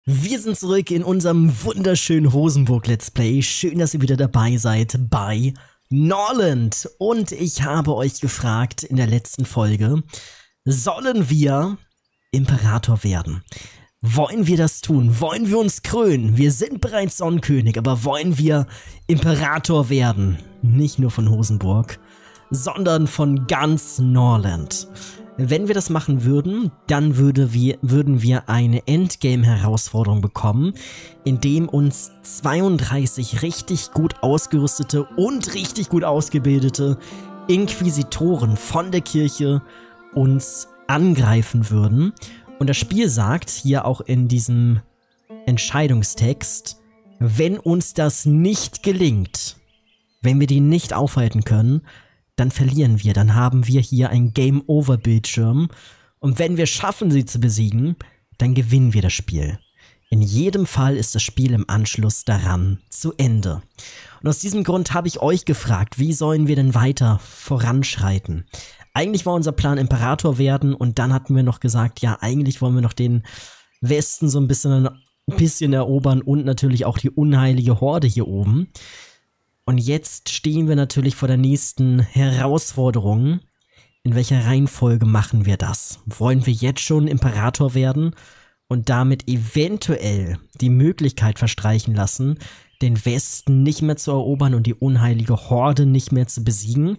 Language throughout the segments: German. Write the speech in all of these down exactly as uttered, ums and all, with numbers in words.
Wir sind zurück in unserem wunderschönen Hosenburg Let's Play. Schön, dass ihr wieder dabei seid bei Norland. Und ich habe euch gefragt in der letzten Folge, sollen wir Imperator werden? Wollen wir das tun? Wollen wir uns krönen? Wir sind bereits Sonnenkönig, aber wollen wir Imperator werden? Nicht nur von Hosenburg, sondern von ganz Norland. Wenn wir das machen würden, dann würde wir, würden wir eine Endgame-Herausforderung bekommen, in dem uns zweiunddreißig richtig gut ausgerüstete und richtig gut ausgebildete Inquisitoren von der Kirche uns angreifen würden. Und das Spiel sagt hier auch in diesem Entscheidungstext, wenn uns das nicht gelingt, wenn wir die nicht aufhalten können, dann verlieren wir, dann haben wir hier ein Game-Over-Bildschirm und wenn wir schaffen, sie zu besiegen, dann gewinnen wir das Spiel. In jedem Fall ist das Spiel im Anschluss daran zu Ende. Und aus diesem Grund habe ich euch gefragt, wie sollen wir denn weiter voranschreiten? Eigentlich war unser Plan Imperator werden und dann hatten wir noch gesagt, ja, eigentlich wollen wir noch den Westen so ein bisschen, ein bisschen erobern und natürlich auch die unheilige Horde hier oben. Und jetzt stehen wir natürlich vor der nächsten Herausforderung. In welcher Reihenfolge machen wir das? Wollen wir jetzt schon Imperator werden und damit eventuell die Möglichkeit verstreichen lassen, den Westen nicht mehr zu erobern und die unheilige Horde nicht mehr zu besiegen?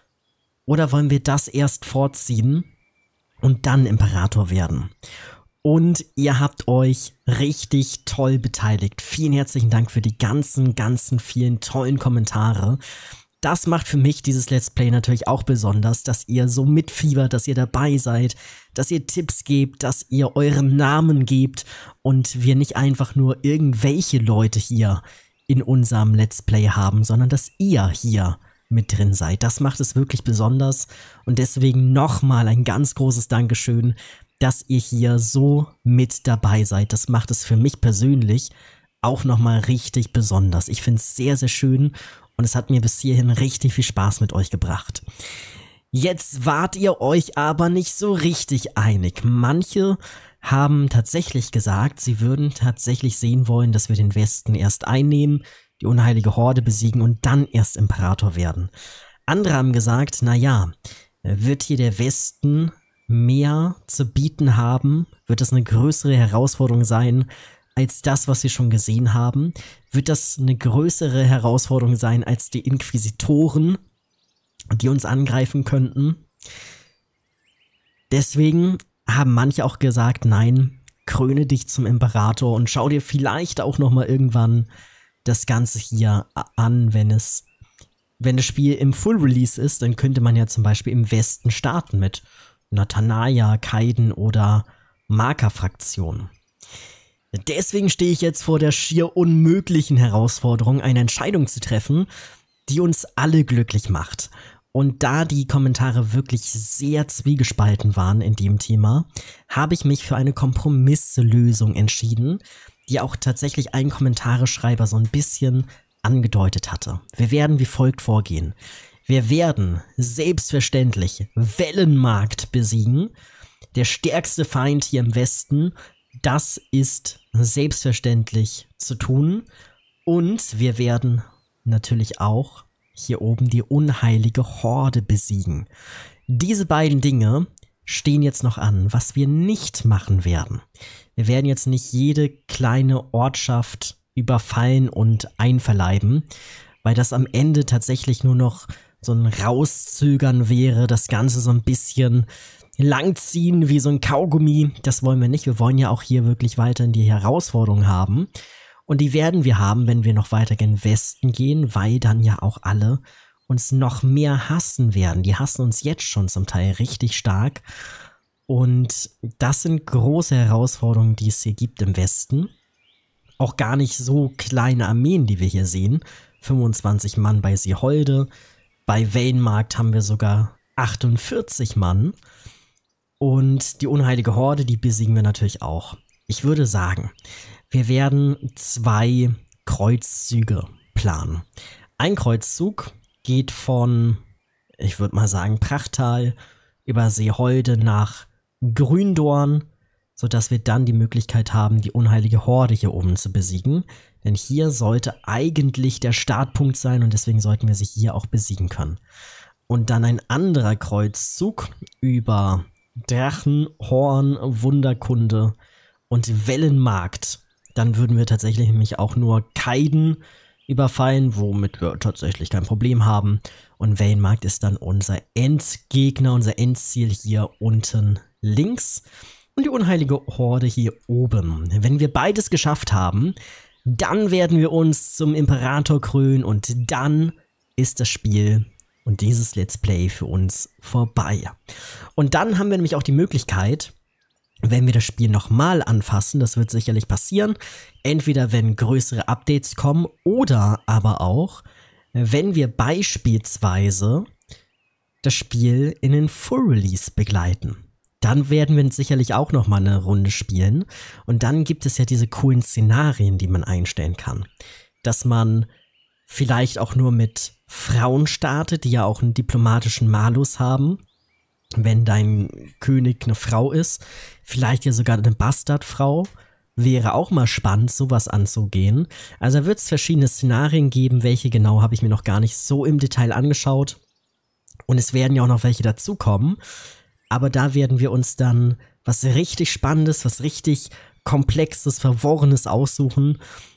Oder wollen wir das erst vorziehen und dann Imperator werden? Und ihr habt euch richtig toll beteiligt. Vielen herzlichen Dank für die ganzen, ganzen vielen tollen Kommentare. Das macht für mich dieses Let's Play natürlich auch besonders, dass ihr so mitfiebert, dass ihr dabei seid, dass ihr Tipps gebt, dass ihr euren Namen gebt und wir nicht einfach nur irgendwelche Leute hier in unserem Let's Play haben, sondern dass ihr hier mit drin seid. Das macht es wirklich besonders und deswegen nochmal ein ganz großes Dankeschön, dass ihr hier so mit dabei seid. Das macht es für mich persönlich auch nochmal richtig besonders. Ich finde es sehr, sehr schön und es hat mir bis hierhin richtig viel Spaß mit euch gebracht. Jetzt wart ihr euch aber nicht so richtig einig. Manche haben tatsächlich gesagt, sie würden tatsächlich sehen wollen, dass wir den Westen erst einnehmen, die unheilige Horde besiegen und dann erst Imperator werden. Andere haben gesagt, naja, wird hier der Westen mehr zu bieten haben? Wird das eine größere Herausforderung sein als das, was wir schon gesehen haben? Wird das eine größere Herausforderung sein als die Inquisitoren, die uns angreifen könnten? Deswegen haben manche auch gesagt, nein, kröne dich zum Imperator und schau dir vielleicht auch noch mal irgendwann das Ganze hier an, wenn es wenn das Spiel im Full Release ist, dann könnte man ja zum Beispiel im Westen starten mit Nathanaja, Kaiden oder Marker-Fraktion. Deswegen stehe ich jetzt vor der schier unmöglichen Herausforderung, eine Entscheidung zu treffen, die uns alle glücklich macht. Und da die Kommentare wirklich sehr zwiegespalten waren in dem Thema, habe ich mich für eine Kompromisslösung entschieden, die auch tatsächlich ein Kommentareschreiber so ein bisschen angedeutet hatte. Wir werden wie folgt vorgehen. Wir werden selbstverständlich Wellenmarkt besiegen. Der stärkste Feind hier im Westen, das ist selbstverständlich zu tun. Und wir werden natürlich auch hier oben die unheilige Horde besiegen. Diese beiden Dinge stehen jetzt noch an, was wir nicht machen werden. Wir werden jetzt nicht jede kleine Ortschaft überfallen und einverleiben, weil das am Ende tatsächlich nur noch so ein Rauszögern wäre, das Ganze so ein bisschen langziehen wie so ein Kaugummi. Das wollen wir nicht. Wir wollen ja auch hier wirklich weiterhin die Herausforderung haben. Und die werden wir haben, wenn wir noch weiter gen Westen gehen, weil dann ja auch alle uns noch mehr hassen werden. Die hassen uns jetzt schon zum Teil richtig stark. Und das sind große Herausforderungen, die es hier gibt im Westen. Auch gar nicht so kleine Armeen, die wir hier sehen. fünfundzwanzig Mann bei Seeholde. Bei Wellenmarkt haben wir sogar achtundvierzig Mann. Und die unheilige Horde, die besiegen wir natürlich auch. Ich würde sagen, wir werden zwei Kreuzzüge planen. Ein Kreuzzug geht von, ich würde mal sagen, Prachtal über Seeholde nach Gründorn, sodass wir dann die Möglichkeit haben, die unheilige Horde hier oben zu besiegen. Denn hier sollte eigentlich der Startpunkt sein und deswegen sollten wir sie hier auch besiegen können. Und dann ein anderer Kreuzzug über Drachenhorn, Wunderkunde und Wellenmarkt. Dann würden wir tatsächlich nämlich auch nur Kaiden überfallen, womit wir tatsächlich kein Problem haben. Und Wellenmarkt ist dann unser Endgegner, unser Endziel hier unten links. Und die unheilige Horde hier oben. Wenn wir beides geschafft haben, dann werden wir uns zum Imperator krönen und dann ist das Spiel und dieses Let's Play für uns vorbei. Und dann haben wir nämlich auch die Möglichkeit, wenn wir das Spiel nochmal anfassen, das wird sicherlich passieren, entweder wenn größere Updates kommen oder aber auch, wenn wir beispielsweise das Spiel in den Full Release begleiten. Dann werden wir sicherlich auch nochmal eine Runde spielen und dann gibt es ja diese coolen Szenarien, die man einstellen kann. Dass man vielleicht auch nur mit Frauen startet, die ja auch einen diplomatischen Malus haben. Wenn dein König eine Frau ist, vielleicht ja sogar eine Bastardfrau, wäre auch mal spannend, sowas anzugehen. Also da wird es verschiedene Szenarien geben, welche genau habe ich mir noch gar nicht so im Detail angeschaut. Und es werden ja auch noch welche dazukommen. Aber da werden wir uns dann was richtig Spannendes, was richtig Komplexes, Verworrenes aussuchen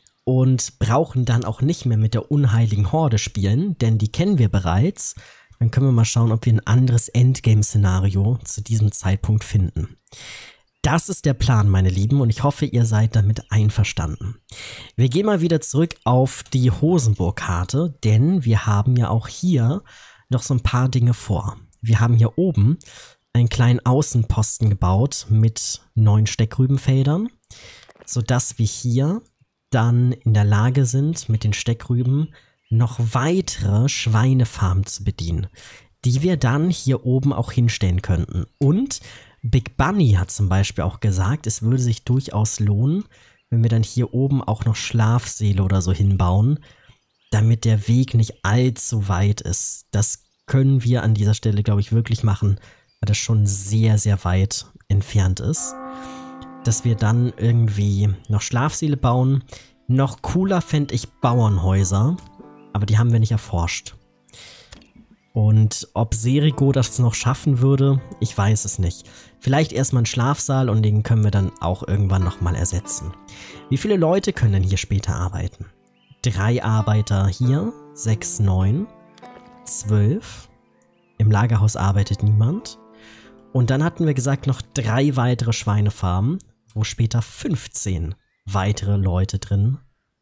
und brauchen dann auch nicht mehr mit der unheiligen Horde spielen, denn die kennen wir bereits. Dann können wir mal schauen, ob wir ein anderes Endgame-Szenario zu diesem Zeitpunkt finden. Das ist der Plan, meine Lieben, und ich hoffe, ihr seid damit einverstanden. Wir gehen mal wieder zurück auf die Hosenburg-Karte, denn wir haben ja auch hier noch so ein paar Dinge vor. Wir haben hier oben einen kleinen Außenposten gebaut mit neun Steckrübenfeldern, sodass wir hier dann in der Lage sind, mit den Steckrüben noch weitere Schweinefarmen zu bedienen, die wir dann hier oben auch hinstellen könnten. Und Big Bunny hat zum Beispiel auch gesagt, es würde sich durchaus lohnen, wenn wir dann hier oben auch noch Schlafsäle oder so hinbauen, damit der Weg nicht allzu weit ist. Das können wir an dieser Stelle, glaube ich, wirklich machen, weil das schon sehr, sehr weit entfernt ist. Dass wir dann irgendwie noch Schlafsäle bauen. Noch cooler fände ich Bauernhäuser, aber die haben wir nicht erforscht. Und ob Serigo das noch schaffen würde, ich weiß es nicht. Vielleicht erstmal einen Schlafsaal und den können wir dann auch irgendwann nochmal ersetzen. Wie viele Leute können denn hier später arbeiten? Drei Arbeiter hier, sechs, neun, zwölf. Im Lagerhaus arbeitet niemand. Und dann hatten wir gesagt, noch drei weitere Schweinefarmen, wo später fünfzehn weitere Leute drin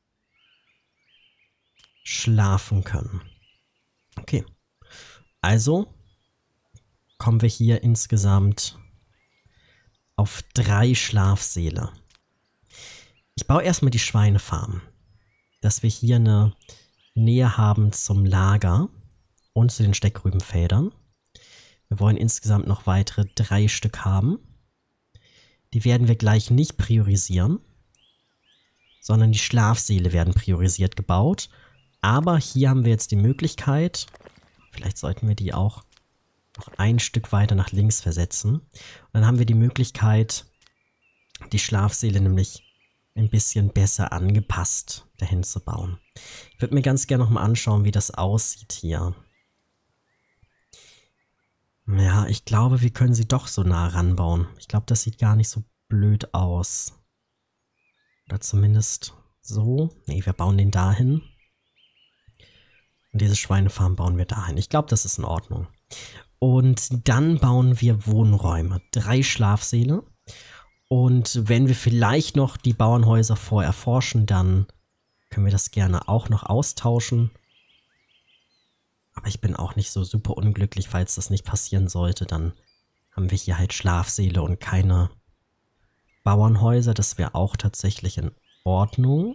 schlafen können. Okay. Also kommen wir hier insgesamt auf drei Schlafsäle. Ich baue erstmal die Schweinefarm, dass wir hier eine Nähe haben zum Lager und zu den Steckrübenfeldern. Wir wollen insgesamt noch weitere drei Stück haben. Die werden wir gleich nicht priorisieren, sondern die Schlafsäle werden priorisiert gebaut. Aber hier haben wir jetzt die Möglichkeit, vielleicht sollten wir die auch noch ein Stück weiter nach links versetzen. Und dann haben wir die Möglichkeit, die Schlafsäle nämlich ein bisschen besser angepasst dahin zu bauen. Ich würde mir ganz gerne noch mal anschauen, wie das aussieht hier. Ja, ich glaube, wir können sie doch so nah ranbauen. Ich glaube, das sieht gar nicht so blöd aus. Oder zumindest so. Nee, wir bauen den dahin. Und diese Schweinefarm bauen wir dahin. Ich glaube, das ist in Ordnung. Und dann bauen wir Wohnräume. Drei Schlafsäle. Und wenn wir vielleicht noch die Bauernhäuser vorher erforschen, dann können wir das gerne auch noch austauschen. Aber ich bin auch nicht so super unglücklich, falls das nicht passieren sollte. Dann haben wir hier halt Schlafsäle und keine Bauernhäuser. Das wäre auch tatsächlich in Ordnung.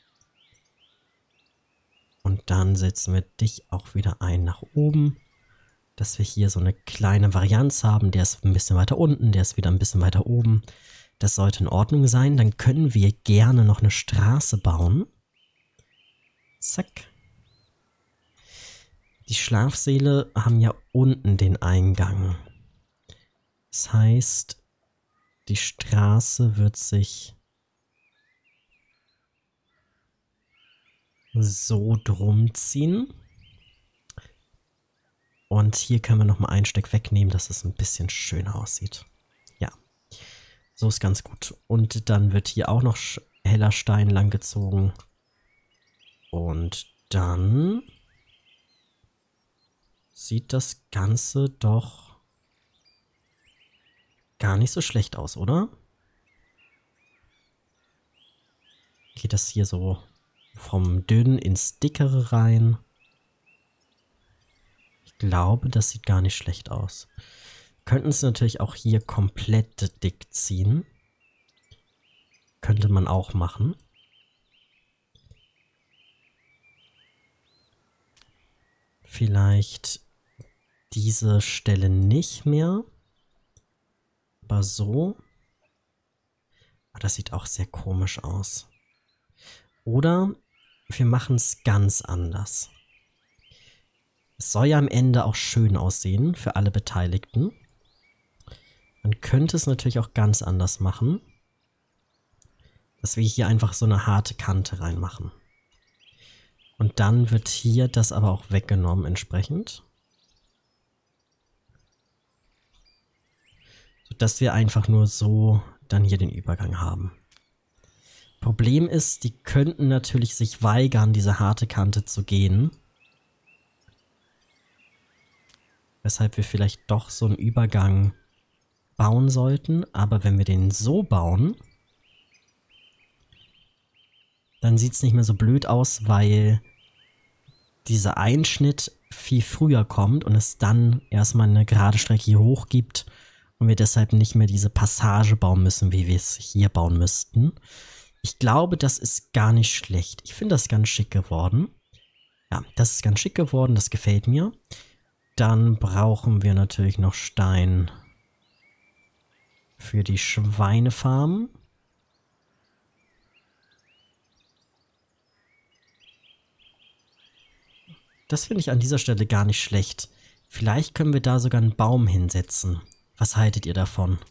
Und dann setzen wir dich auch wieder ein nach oben, dass wir hier so eine kleine Varianz haben. Der ist ein bisschen weiter unten, der ist wieder ein bisschen weiter oben. Das sollte in Ordnung sein. Dann können wir gerne noch eine Straße bauen. Zack. Die Schlafsäle haben ja unten den Eingang. Das heißt, Die Straße wird sich so drum ziehen. Und hier können wir nochmal ein Stück wegnehmen, dass es ein bisschen schöner aussieht. Ja, so ist ganz gut. Und dann wird hier auch noch heller Stein langgezogen. Und dann sieht das Ganze doch gar nicht so schlecht aus, oder? Geht das hier so vom Dünnen ins Dickere rein? Ich glaube, das sieht gar nicht schlecht aus. Könnten es natürlich auch hier komplett dick ziehen. Könnte man auch machen. Vielleicht diese Stelle nicht mehr. Aber so. Aber das sieht auch sehr komisch aus. Oder wir machen es ganz anders. Es soll ja am Ende auch schön aussehen für alle Beteiligten. Man könnte es natürlich auch ganz anders machen. Dass wir hier einfach so eine harte Kante reinmachen. Und dann wird hier das aber auch weggenommen entsprechend. Sodass wir einfach nur so dann hier den Übergang haben. Problem ist, die könnten natürlich sich weigern, diese harte Kante zu gehen. Weshalb wir vielleicht doch so einen Übergang bauen sollten. Aber wenn wir den so bauen, dann sieht es nicht mehr so blöd aus, weil dieser Einschnitt viel früher kommt und es dann erstmal eine gerade Strecke hier hoch gibt und wir deshalb nicht mehr diese Passage bauen müssen, wie wir es hier bauen müssten. Ich glaube, das ist gar nicht schlecht. Ich finde das ganz schick geworden. Ja, das ist ganz schick geworden, das gefällt mir. Dann brauchen wir natürlich noch Stein für die Schweinefarm. Das finde ich an dieser Stelle gar nicht schlecht. Vielleicht können wir da sogar einen Baum hinsetzen. Was haltet ihr davon?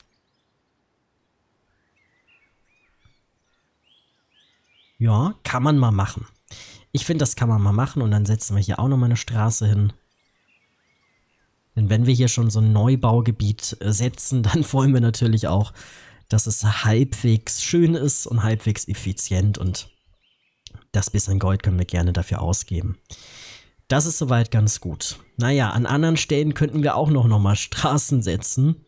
Ja, kann man mal machen. Ich finde, das kann man mal machen und dann setzen wir hier auch nochmal eine Straße hin. Denn wenn wir hier schon so ein Neubaugebiet setzen, dann wollen wir natürlich auch, dass es halbwegs schön ist und halbwegs effizient und das bisschen Gold können wir gerne dafür ausgeben. Das ist soweit ganz gut. Naja, an anderen Stellen könnten wir auch noch, noch mal Straßen setzen.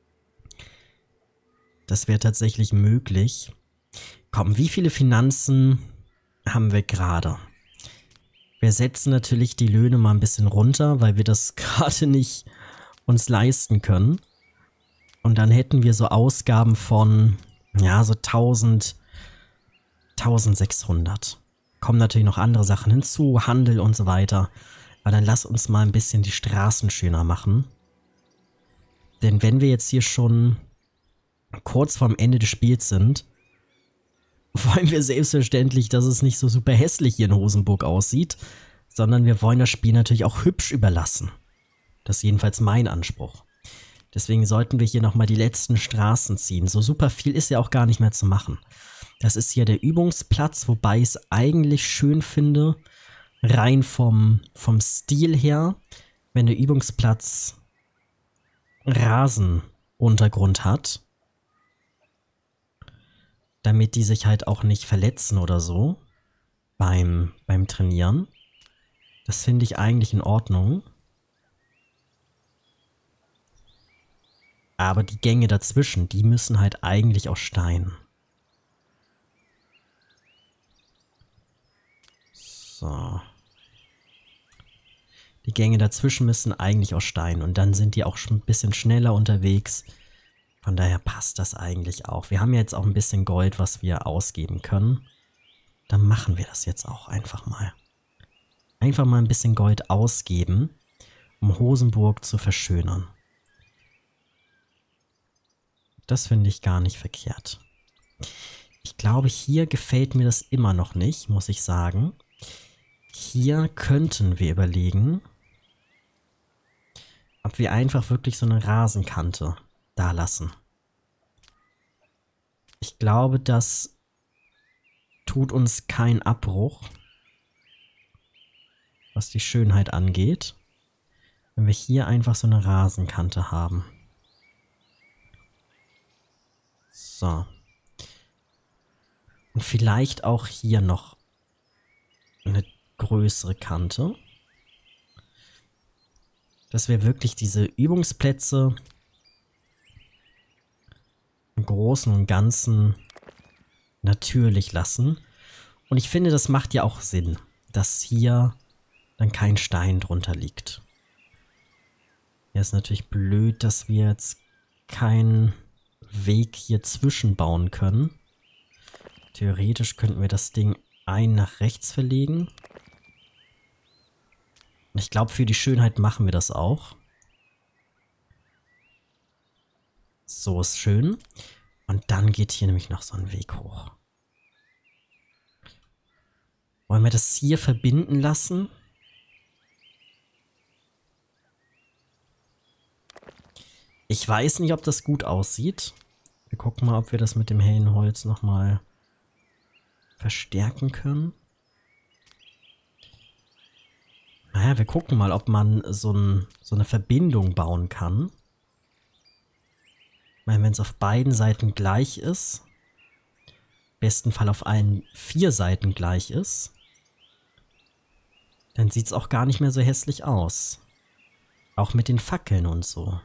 Das wäre tatsächlich möglich. Komm, wie viele Finanzen haben wir gerade? Wir setzen natürlich die Löhne mal ein bisschen runter, weil wir das gerade nicht uns leisten können. Und dann hätten wir so Ausgaben von, ja, so tausend, tausendsechshundert. Kommen natürlich noch andere Sachen hinzu, Handel und so weiter. Aber dann lass uns mal ein bisschen die Straßen schöner machen. Denn wenn wir jetzt hier schon kurz vorm Ende des Spiels sind, wollen wir selbstverständlich, dass es nicht so super hässlich hier in Hosenburg aussieht, sondern wir wollen das Spiel natürlich auch hübsch überlassen. Das ist jedenfalls mein Anspruch. Deswegen sollten wir hier nochmal die letzten Straßen ziehen. So super viel ist ja auch gar nicht mehr zu machen. Das ist hier der Übungsplatz, wobei ich es eigentlich schön finde, rein vom, vom Stil her, wenn der Übungsplatz Rasenuntergrund hat, damit die sich halt auch nicht verletzen oder so beim, beim Trainieren. Das finde ich eigentlich in Ordnung. Aber die Gänge dazwischen, die müssen halt eigentlich aus Stein. So. Die Gänge dazwischen müssen eigentlich aus Stein und dann sind die auch schon ein bisschen schneller unterwegs. Von daher passt das eigentlich auch. Wir haben ja jetzt auch ein bisschen Gold, was wir ausgeben können. Dann machen wir das jetzt auch einfach mal. Einfach mal ein bisschen Gold ausgeben, um Hosenburg zu verschönern. Das finde ich gar nicht verkehrt. Ich glaube, hier gefällt mir das immer noch nicht, muss ich sagen. Hier könnten wir überlegen, ob wir einfach wirklich so eine Rasenkante da lassen. Ich glaube, das tut uns keinen Abbruch, was die Schönheit angeht, wenn wir hier einfach so eine Rasenkante haben. So. Und vielleicht auch hier noch eine größere Kante. Dass wir wirklich diese Übungsplätze im Großen und Ganzen natürlich lassen. Und ich finde, das macht ja auch Sinn, dass hier dann kein Stein drunter liegt. Hier ist natürlich blöd, dass wir jetzt keinen Weg hier zwischen bauen können. Theoretisch könnten wir das Ding ein nach rechts verlegen. Und ich glaube, für die Schönheit machen wir das auch. So ist schön. Und dann geht hier nämlich noch so ein Weg hoch. Wollen wir das hier verbinden lassen? Ich weiß nicht, ob das gut aussieht. Wir gucken mal, ob wir das mit dem hellen Holz nochmal verstärken können. Naja, wir gucken mal, ob man so, ein, so eine Verbindung bauen kann. Ich meine, wenn es auf beiden Seiten gleich ist, im besten Fall auf allen vier Seiten gleich ist, dann sieht es auch gar nicht mehr so hässlich aus. Auch mit den Fackeln und so.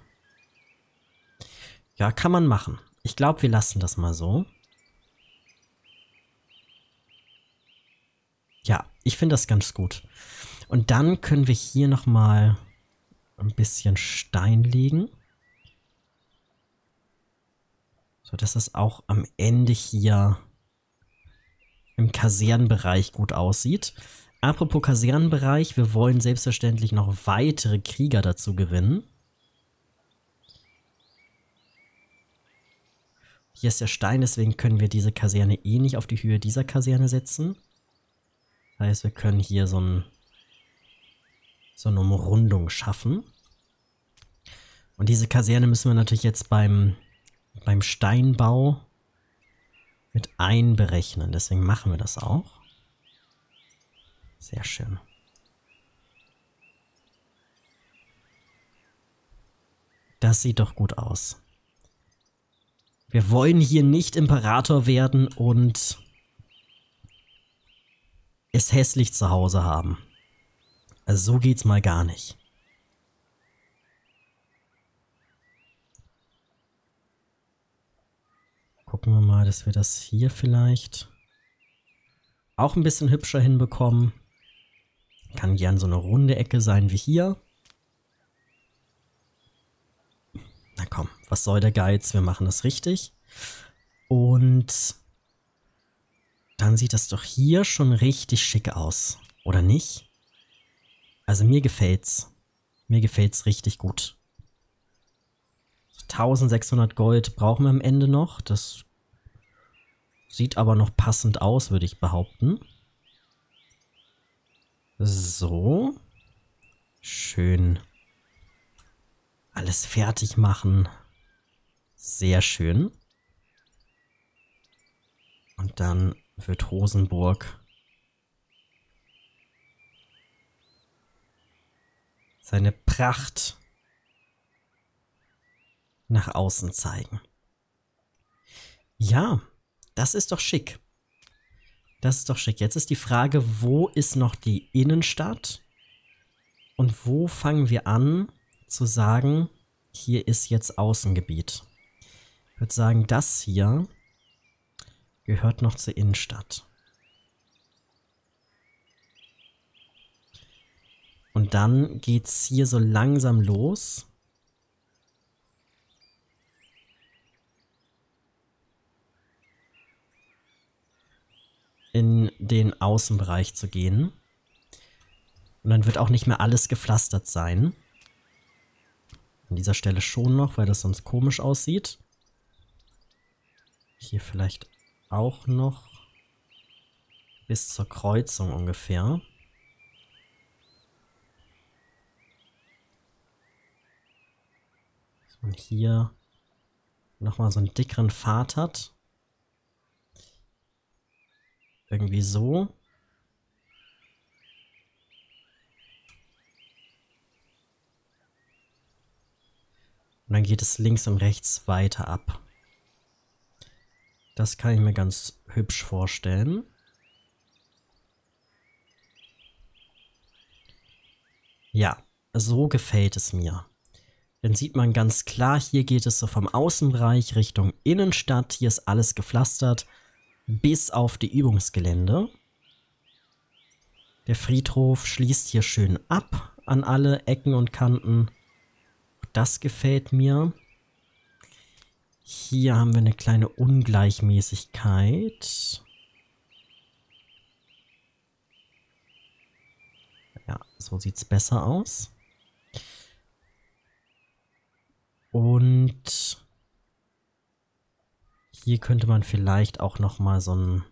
Ja, kann man machen. Ich glaube, wir lassen das mal so. Ja, ich finde das ganz gut. Und dann können wir hier nochmal ein bisschen Stein legen. So, dass es auch am Ende hier im Kasernenbereich gut aussieht. Apropos Kasernenbereich, wir wollen selbstverständlich noch weitere Krieger dazu gewinnen. Hier ist der Stein, deswegen können wir diese Kaserne eh nicht auf die Höhe dieser Kaserne setzen. Das heißt, wir können hier so, ein, so eine Umrundung schaffen. Und diese Kaserne müssen wir natürlich jetzt beim, beim Steinbau mit einberechnen. Deswegen machen wir das auch. Sehr schön. Das sieht doch gut aus. Wir wollen hier nicht Imperator werden und es hässlich zu Hause haben. Also so geht's mal gar nicht. Gucken wir mal, dass wir das hier vielleicht auch ein bisschen hübscher hinbekommen. Kann gern so eine runde Ecke sein wie hier. Na komm, was soll der Geiz? Wir machen das richtig. Und dann sieht das doch hier schon richtig schick aus, oder nicht? Also mir gefällt's. Mir gefällt's richtig gut. eintausendsechshundert Gold brauchen wir am Ende noch. Das sieht aber noch passend aus, würde ich behaupten. So. Schön. Alles fertig machen. Sehr schön. Und dann wird Rosenburg seine Pracht nach außen zeigen. Ja, das ist doch schick. Das ist doch schick. Jetzt ist die Frage, wo ist noch die Innenstadt? Und wo fangen wir an zu sagen, hier ist jetzt Außengebiet? Ich würde sagen, das hier gehört noch zur Innenstadt. Und dann geht's hier so langsam los. In den Außenbereich zu gehen. Und dann wird auch nicht mehr alles gepflastert sein. An dieser Stelle schon noch, weil das sonst komisch aussieht. Hier vielleicht auch noch bis zur Kreuzung ungefähr. Dass man hier nochmal so einen dickeren Pfad hat. Irgendwie so. Und dann geht es links und rechts weiter ab. Das kann ich mir ganz hübsch vorstellen. Ja, so gefällt es mir. Dann sieht man ganz klar, hier geht es so vom Außenbereich Richtung Innenstadt. Hier ist alles gepflastert, bis auf die Übungsgelände. Der Friedhof schließt hier schön ab an alle Ecken und Kanten. Das gefällt mir. Hier haben wir eine kleine Ungleichmäßigkeit. Ja, so sieht es besser aus. Und hier könnte man vielleicht auch noch mal so einen,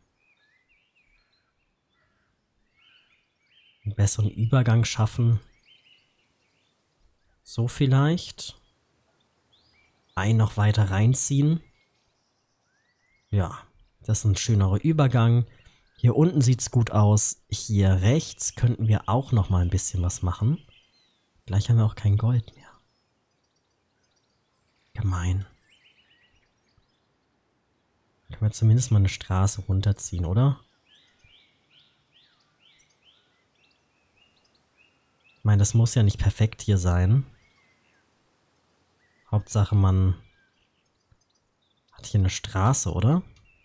einen besseren Übergang schaffen. So vielleicht. Einen noch weiter reinziehen. Ja, das ist ein schönerer Übergang. Hier unten sieht es gut aus. Hier rechts könnten wir auch noch mal ein bisschen was machen. Gleich haben wir auch kein Gold mehr. Gemein. Können wir zumindest mal eine Straße runterziehen, oder? Ich meine, das muss ja nicht perfekt hier sein. Hauptsache, man hat hier eine Straße, oder?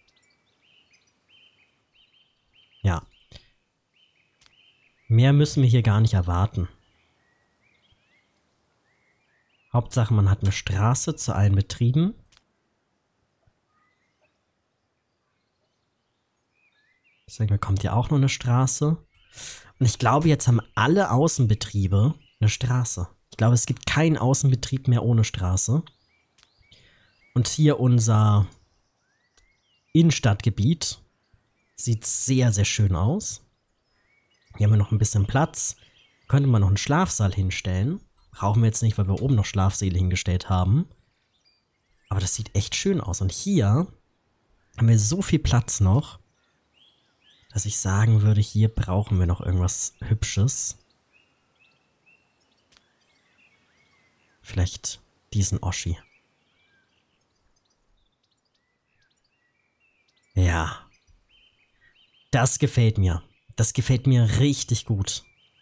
Ja. Mehr müssen wir hier gar nicht erwarten. Hauptsache, man hat eine Straße zu allen Betrieben. Deswegen bekommt ihr auch noch eine Straße. Und ich glaube, jetzt haben alle Außenbetriebe eine Straße. Ich glaube, es gibt keinen Außenbetrieb mehr ohne Straße. Und hier unser Innenstadtgebiet sieht sehr, sehr schön aus. Hier haben wir noch ein bisschen Platz. Könnte man noch einen Schlafsaal hinstellen. Brauchen wir jetzt nicht, weil wir oben noch Schlafsäle hingestellt haben. Aber das sieht echt schön aus. Und hier haben wir so viel Platz noch, dass ich sagen würde, hier brauchen wir noch irgendwas Hübsches. Vielleicht diesen Oschi. Ja. Das gefällt mir. Das gefällt mir richtig gut.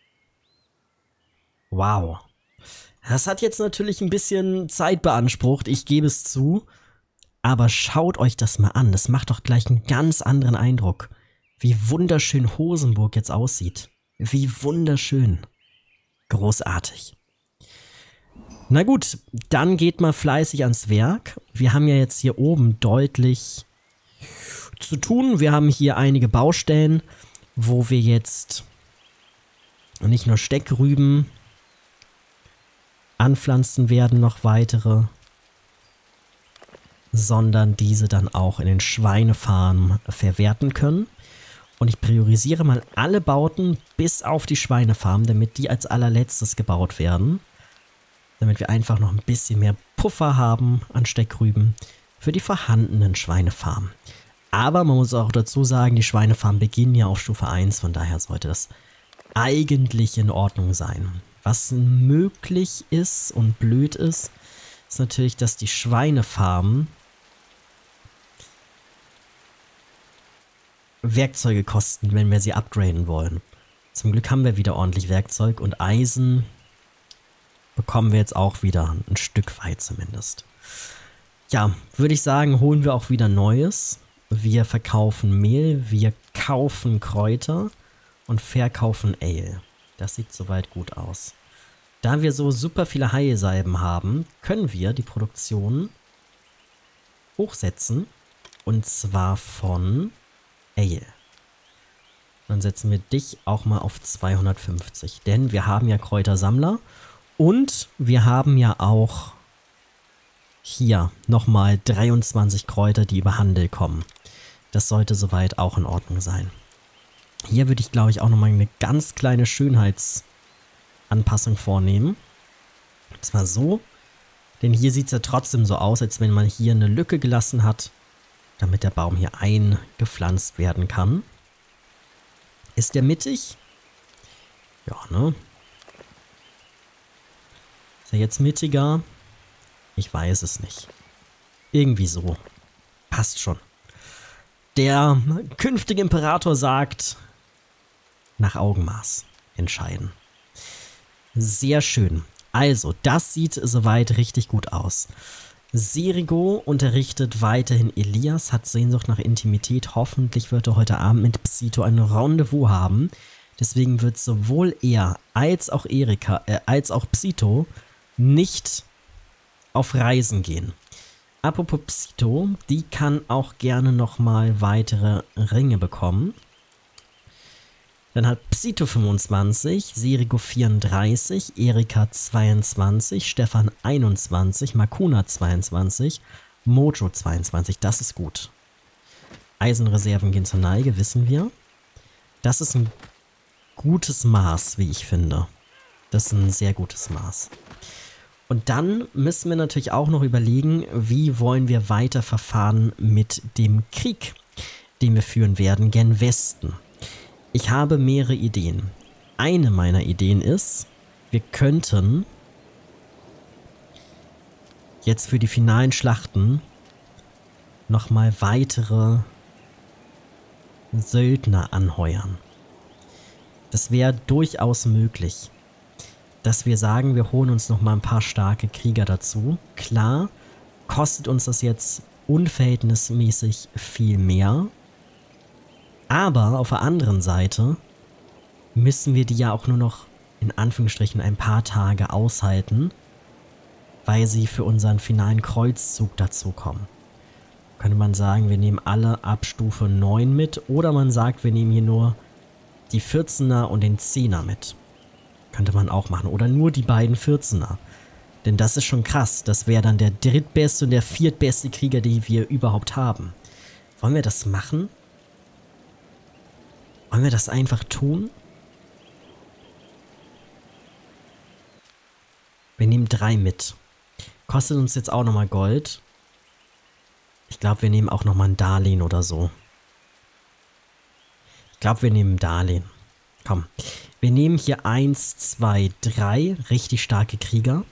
Wow. Das hat jetzt natürlich ein bisschen Zeit beansprucht, ich gebe es zu. Aber schaut euch das mal an. Das macht doch gleich einen ganz anderen Eindruck. Wie wunderschön Hosenburg jetzt aussieht. Wie wunderschön. Großartig. Na gut, dann geht mal fleißig ans Werk. Wir haben ja jetzt hier oben deutlich zu tun. Wir haben hier einige Baustellen, wo wir jetzt nicht nur Steckrüben anpflanzen werden, noch weitere, sondern diese dann auch in den Schweinefarmen verwerten können. Und ich priorisiere mal alle Bauten bis auf die Schweinefarm, damit die als allerletztes gebaut werden. Damit wir einfach noch ein bisschen mehr Puffer haben an Steckrüben für die vorhandenen Schweinefarmen. Aber man muss auch dazu sagen, die Schweinefarmen beginnen ja auf Stufe eins, von daher sollte das eigentlich in Ordnung sein. Was möglich ist und blöd ist, ist natürlich, dass die Schweinefarmen Werkzeuge kosten, wenn wir sie upgraden wollen. Zum Glück haben wir wieder ordentlich Werkzeug und Eisen bekommen wir jetzt auch wieder ein Stück weit zumindest. Ja, würde ich sagen, holen wir auch wieder Neues. Wir verkaufen Mehl, wir kaufen Kräuter und verkaufen Ale. Das sieht soweit gut aus. Da wir so super viele Heilsalben haben, können wir die Produktion hochsetzen. Und zwar von Ale. Dann setzen wir dich auch mal auf zweihundertfünfzig. Denn wir haben ja Kräutersammler. Und wir haben ja auch hier nochmal dreiundzwanzig Kräuter, die über Handel kommen. Das sollte soweit auch in Ordnung sein. Hier würde ich, glaube ich, auch nochmal eine ganz kleine Schönheitsanpassung vornehmen. Und zwar so, denn hier sieht es ja trotzdem so aus, als wenn man hier eine Lücke gelassen hat, damit der Baum hier eingepflanzt werden kann. Ist der mittig? Ja, ne? Ist er jetzt mittiger? Ich weiß es nicht. Irgendwie so. Passt schon. Der künftige Imperator sagt, nach Augenmaß entscheiden. Sehr schön. Also, das sieht soweit richtig gut aus. Serigo unterrichtet weiterhin Elias, hat Sehnsucht nach Intimität. Hoffentlich wird er heute Abend mit Psito ein Rendezvous haben. Deswegen wird sowohl er als auch Erika, äh, als auch Psito nicht auf Reisen gehen. Apropos Psito, die kann auch gerne nochmal weitere Ringe bekommen. Dann hat Psito fünfundzwanzig, Serigo vierunddreißig, Erika zweiundzwanzig, Stefan einundzwanzig, Makuna zweiundzwanzig, Mojo zweiundzwanzig. Das ist gut. Eisenreserven gehen zur Neige, wissen wir. Das ist ein gutes Maß, wie ich finde. Das ist ein sehr gutes Maß. Und dann müssen wir natürlich auch noch überlegen, wie wollen wir weiter verfahren mit dem Krieg, den wir führen werden, gen Westen. Ich habe mehrere Ideen. Eine meiner Ideen ist, wir könnten jetzt für die finalen Schlachten nochmal weitere Söldner anheuern. Das wäre durchaus möglich, dass wir sagen, wir holen uns nochmal ein paar starke Krieger dazu. Klar, kostet uns das jetzt unverhältnismäßig viel mehr. Aber auf der anderen Seite müssen wir die ja auch nur noch in Anführungsstrichen ein paar Tage aushalten, weil sie für unseren finalen Kreuzzug dazukommen. Könnte man sagen, wir nehmen alle ab Stufe neun mit, oder man sagt, wir nehmen hier nur die vierzehner und den zehner mit. Könnte man auch machen. Oder nur die beiden vierzehner. Denn das ist schon krass. Das wäre dann der drittbeste und der viertbeste Krieger, die wir überhaupt haben. Wollen wir das machen? Wollen wir das einfach tun? Wir nehmen drei mit. Kostet uns jetzt auch nochmal Gold. Ich glaube, wir nehmen auch nochmal ein Darlehen oder so. Ich glaube, wir nehmen ein Darlehen. Komm. Wir nehmen hier eins, zwei, drei richtig starke Krieger.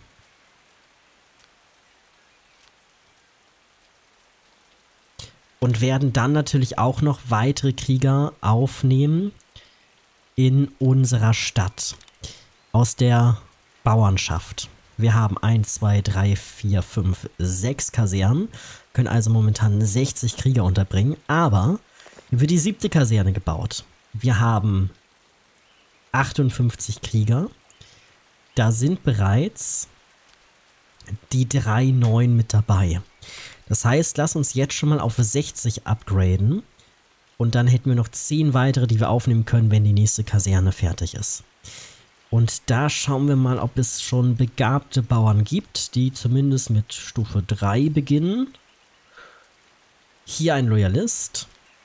Und werden dann natürlich auch noch weitere Krieger aufnehmen in unserer Stadt. Aus der Bauernschaft. Wir haben eins, zwei, drei, vier, fünf, sechs Kasernen. Können also momentan sechzig Krieger unterbringen. Aber hier wird die siebte Kaserne gebaut. Wir haben achtundfünfzig Krieger. Da sind bereits die drei neuen mit dabei. Das heißt, lass uns jetzt schon mal auf sechzig upgraden. Und dann hätten wir noch zehn weitere, die wir aufnehmen können, wenn die nächste Kaserne fertig ist. Und da schauen wir mal, ob es schon begabte Bauern gibt, die zumindest mit Stufe drei beginnen. Hier ein Loyalist.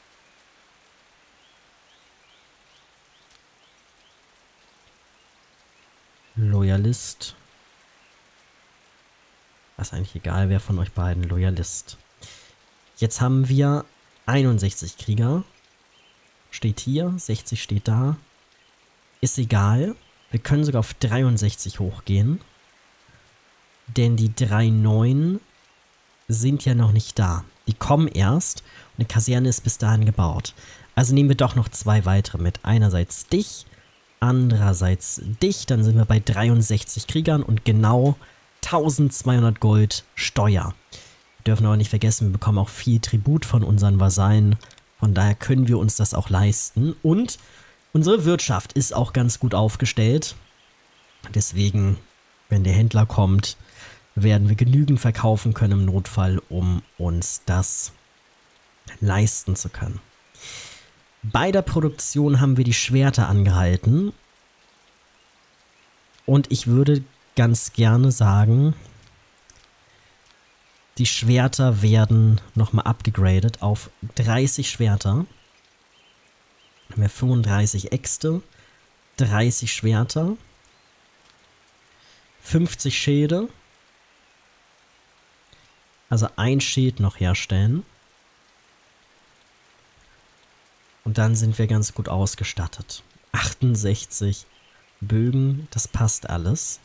Loyalist. Das ist eigentlich egal, wer von euch beiden Loyalist. Jetzt haben wir einundsechzig Krieger. Steht hier, sechzig steht da. Ist egal. Wir können sogar auf dreiundsechzig hochgehen. Denn die drei neuen sind ja noch nicht da. Die kommen erst und eine Kaserne ist bis dahin gebaut. Also nehmen wir doch noch zwei weitere mit. Einerseits dich, andererseits dich. Dann sind wir bei dreiundsechzig Kriegern und genau eintausendzweihundert Gold Steuer. Wir dürfen aber nicht vergessen, wir bekommen auch viel Tribut von unseren Vasallen. Von daher können wir uns das auch leisten. Und unsere Wirtschaft ist auch ganz gut aufgestellt. Deswegen, wenn der Händler kommt, werden wir genügend verkaufen können im Notfall, um uns das leisten zu können. Bei der Produktion haben wir die Schwerter angehalten. Und ich würde ganz gerne sagen, die Schwerter werden nochmal abgegradet auf dreißig Schwerter. Haben wir fünfunddreißig Äxte, dreißig Schwerter, fünfzig Schilde. Also ein Schild noch herstellen. Und dann sind wir ganz gut ausgestattet. achtundsechzig Bögen, das passt alles.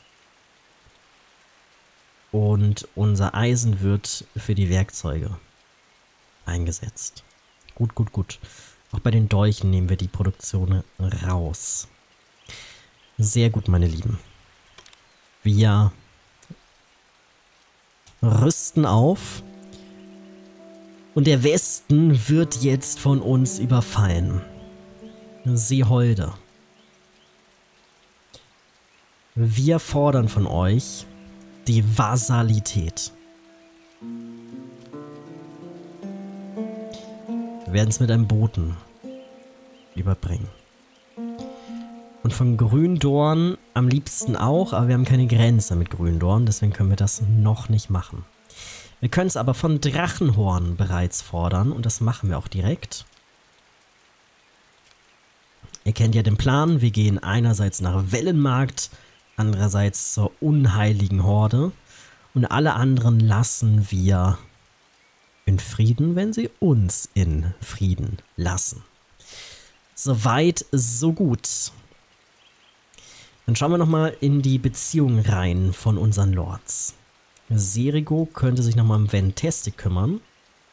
Und unser Eisen wird für die Werkzeuge eingesetzt. Gut, gut, gut. Auch bei den Dolchen nehmen wir die Produktion raus. Sehr gut, meine Lieben. Wir rüsten auf. Und der Westen wird jetzt von uns überfallen. Seeholde. Wir fordern von euch die Vasalität. Wir werden es mit einem Boten überbringen. Und von Gründorn am liebsten auch, aber wir haben keine Grenze mit Gründorn, deswegen können wir das noch nicht machen. Wir können es aber von Drachenhorn bereits fordern und das machen wir auch direkt. Ihr kennt ja den Plan, wir gehen einerseits nach Wellenmarkt, andererseits zur unheiligen Horde und alle anderen lassen wir in Frieden, wenn sie uns in Frieden lassen. Soweit, so gut. Dann schauen wir nochmal in die Beziehung rein von unseren Lords. Serigo könnte sich nochmal um Fantastic kümmern.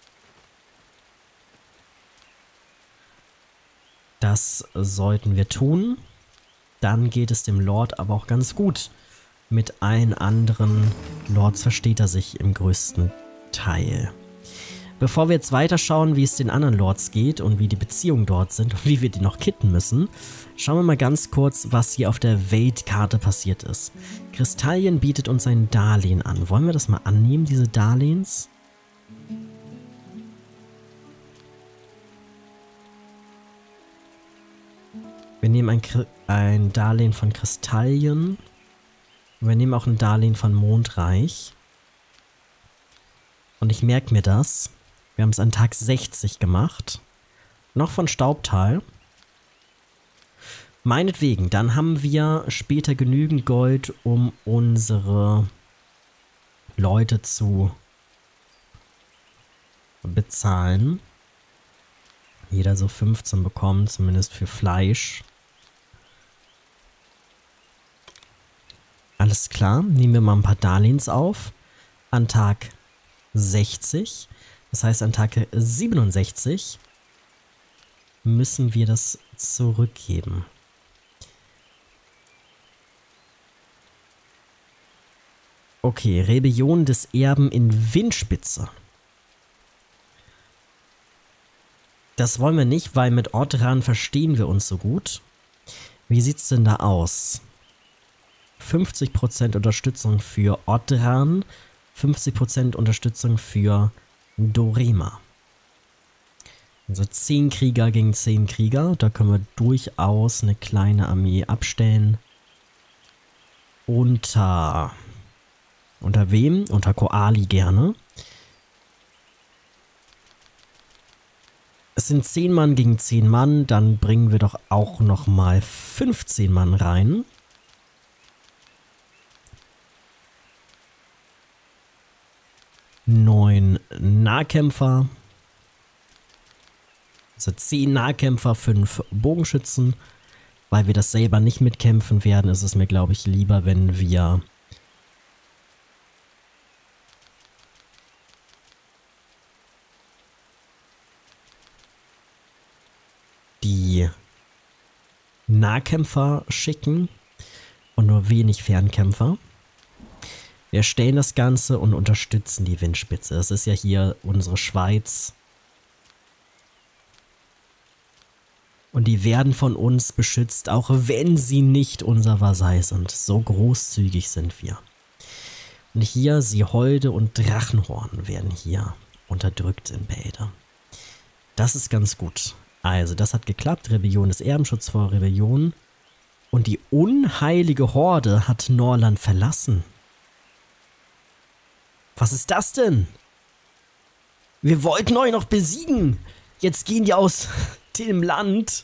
Das sollten wir tun. Dann geht es dem Lord aber auch ganz gut. Mit allen anderen Lords versteht er sich im größten Teil. Bevor wir jetzt weiterschauen, wie es den anderen Lords geht und wie die Beziehungen dort sind und wie wir die noch kitten müssen, schauen wir mal ganz kurz, was hier auf der Weltkarte passiert ist. Kristallien bietet uns ein Darlehen an. Wollen wir das mal annehmen, diese Darlehens? Wir nehmen ein, ein Darlehen von Kristallien. Wir nehmen auch ein Darlehen von Mondreich. Und ich merke mir das. Wir haben es an Tag sechzig gemacht. Noch von Staubtal. Meinetwegen, dann haben wir später genügend Gold, um unsere Leute zu bezahlen. Jeder so fünfzehn bekommen, zumindest für Fleisch. Alles klar, nehmen wir mal ein paar Darlehens auf. An Tag sechzig. Das heißt, an Tag siebenundsechzig müssen wir das zurückgeben. Okay, Rebellion des Erben in Windspitze. Das wollen wir nicht, weil mit Ortran verstehen wir uns so gut. Wie sieht's denn da aus? fünfzig Prozent Unterstützung für Ortran, fünfzig Prozent Unterstützung für Dorema. Also zehn Krieger gegen zehn Krieger. Da können wir durchaus eine kleine Armee abstellen. Unter... Unter wem? Unter Koali gerne. Es sind zehn Mann gegen zehn Mann. Dann bringen wir doch auch nochmal fünfzehn Mann rein. Neun Nahkämpfer. Also zehn Nahkämpfer, fünf Bogenschützen. Weil wir das selber nicht mitkämpfen werden, ist es mir, glaube ich, lieber, wenn wir die Nahkämpfer schicken und nur wenig Fernkämpfer. Wir stellen das Ganze und unterstützen die Windspitze. Das ist ja hier unsere Schweiz. Und die werden von uns beschützt, auch wenn sie nicht unser Vasall sind. So großzügig sind wir. Und hier Seeholde und Drachenhorn werden hier unterdrückt in Bälde. Das ist ganz gut. Also, das hat geklappt. Rebellion des Erbenschutz vor Rebellion. Und die unheilige Horde hat Norland verlassen. Was ist das denn? Wir wollten euch noch besiegen. Jetzt gehen die aus dem Land.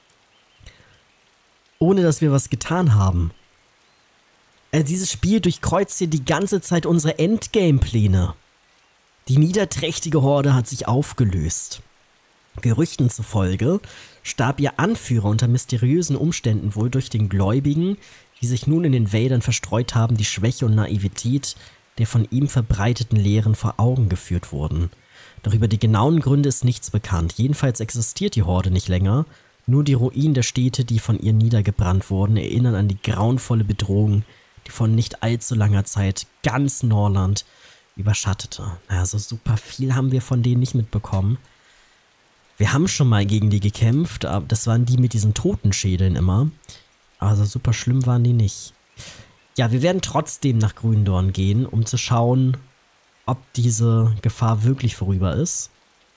Ohne dass wir was getan haben. Also dieses Spiel durchkreuzt hier die ganze Zeit unsere Endgame-Pläne. Die niederträchtige Horde hat sich aufgelöst. Gerüchten zufolge starb ihr Anführer unter mysteriösen Umständen wohl durch den Gläubigen, die sich nun in den Wäldern verstreut haben, die Schwäche und Naivität der von ihm verbreiteten Lehren vor Augen geführt wurden. Doch über die genauen Gründe ist nichts bekannt. Jedenfalls existiert die Horde nicht länger. Nur die Ruinen der Städte, die von ihr niedergebrannt wurden, erinnern an die grauenvolle Bedrohung, die vor nicht allzu langer Zeit ganz Norland überschattete. Naja, so super viel haben wir von denen nicht mitbekommen. Wir haben schon mal gegen die gekämpft, aber das waren die mit diesen Totenschädeln immer. Also super schlimm waren die nicht. Ja, wir werden trotzdem nach Gründorn gehen, um zu schauen, ob diese Gefahr wirklich vorüber ist.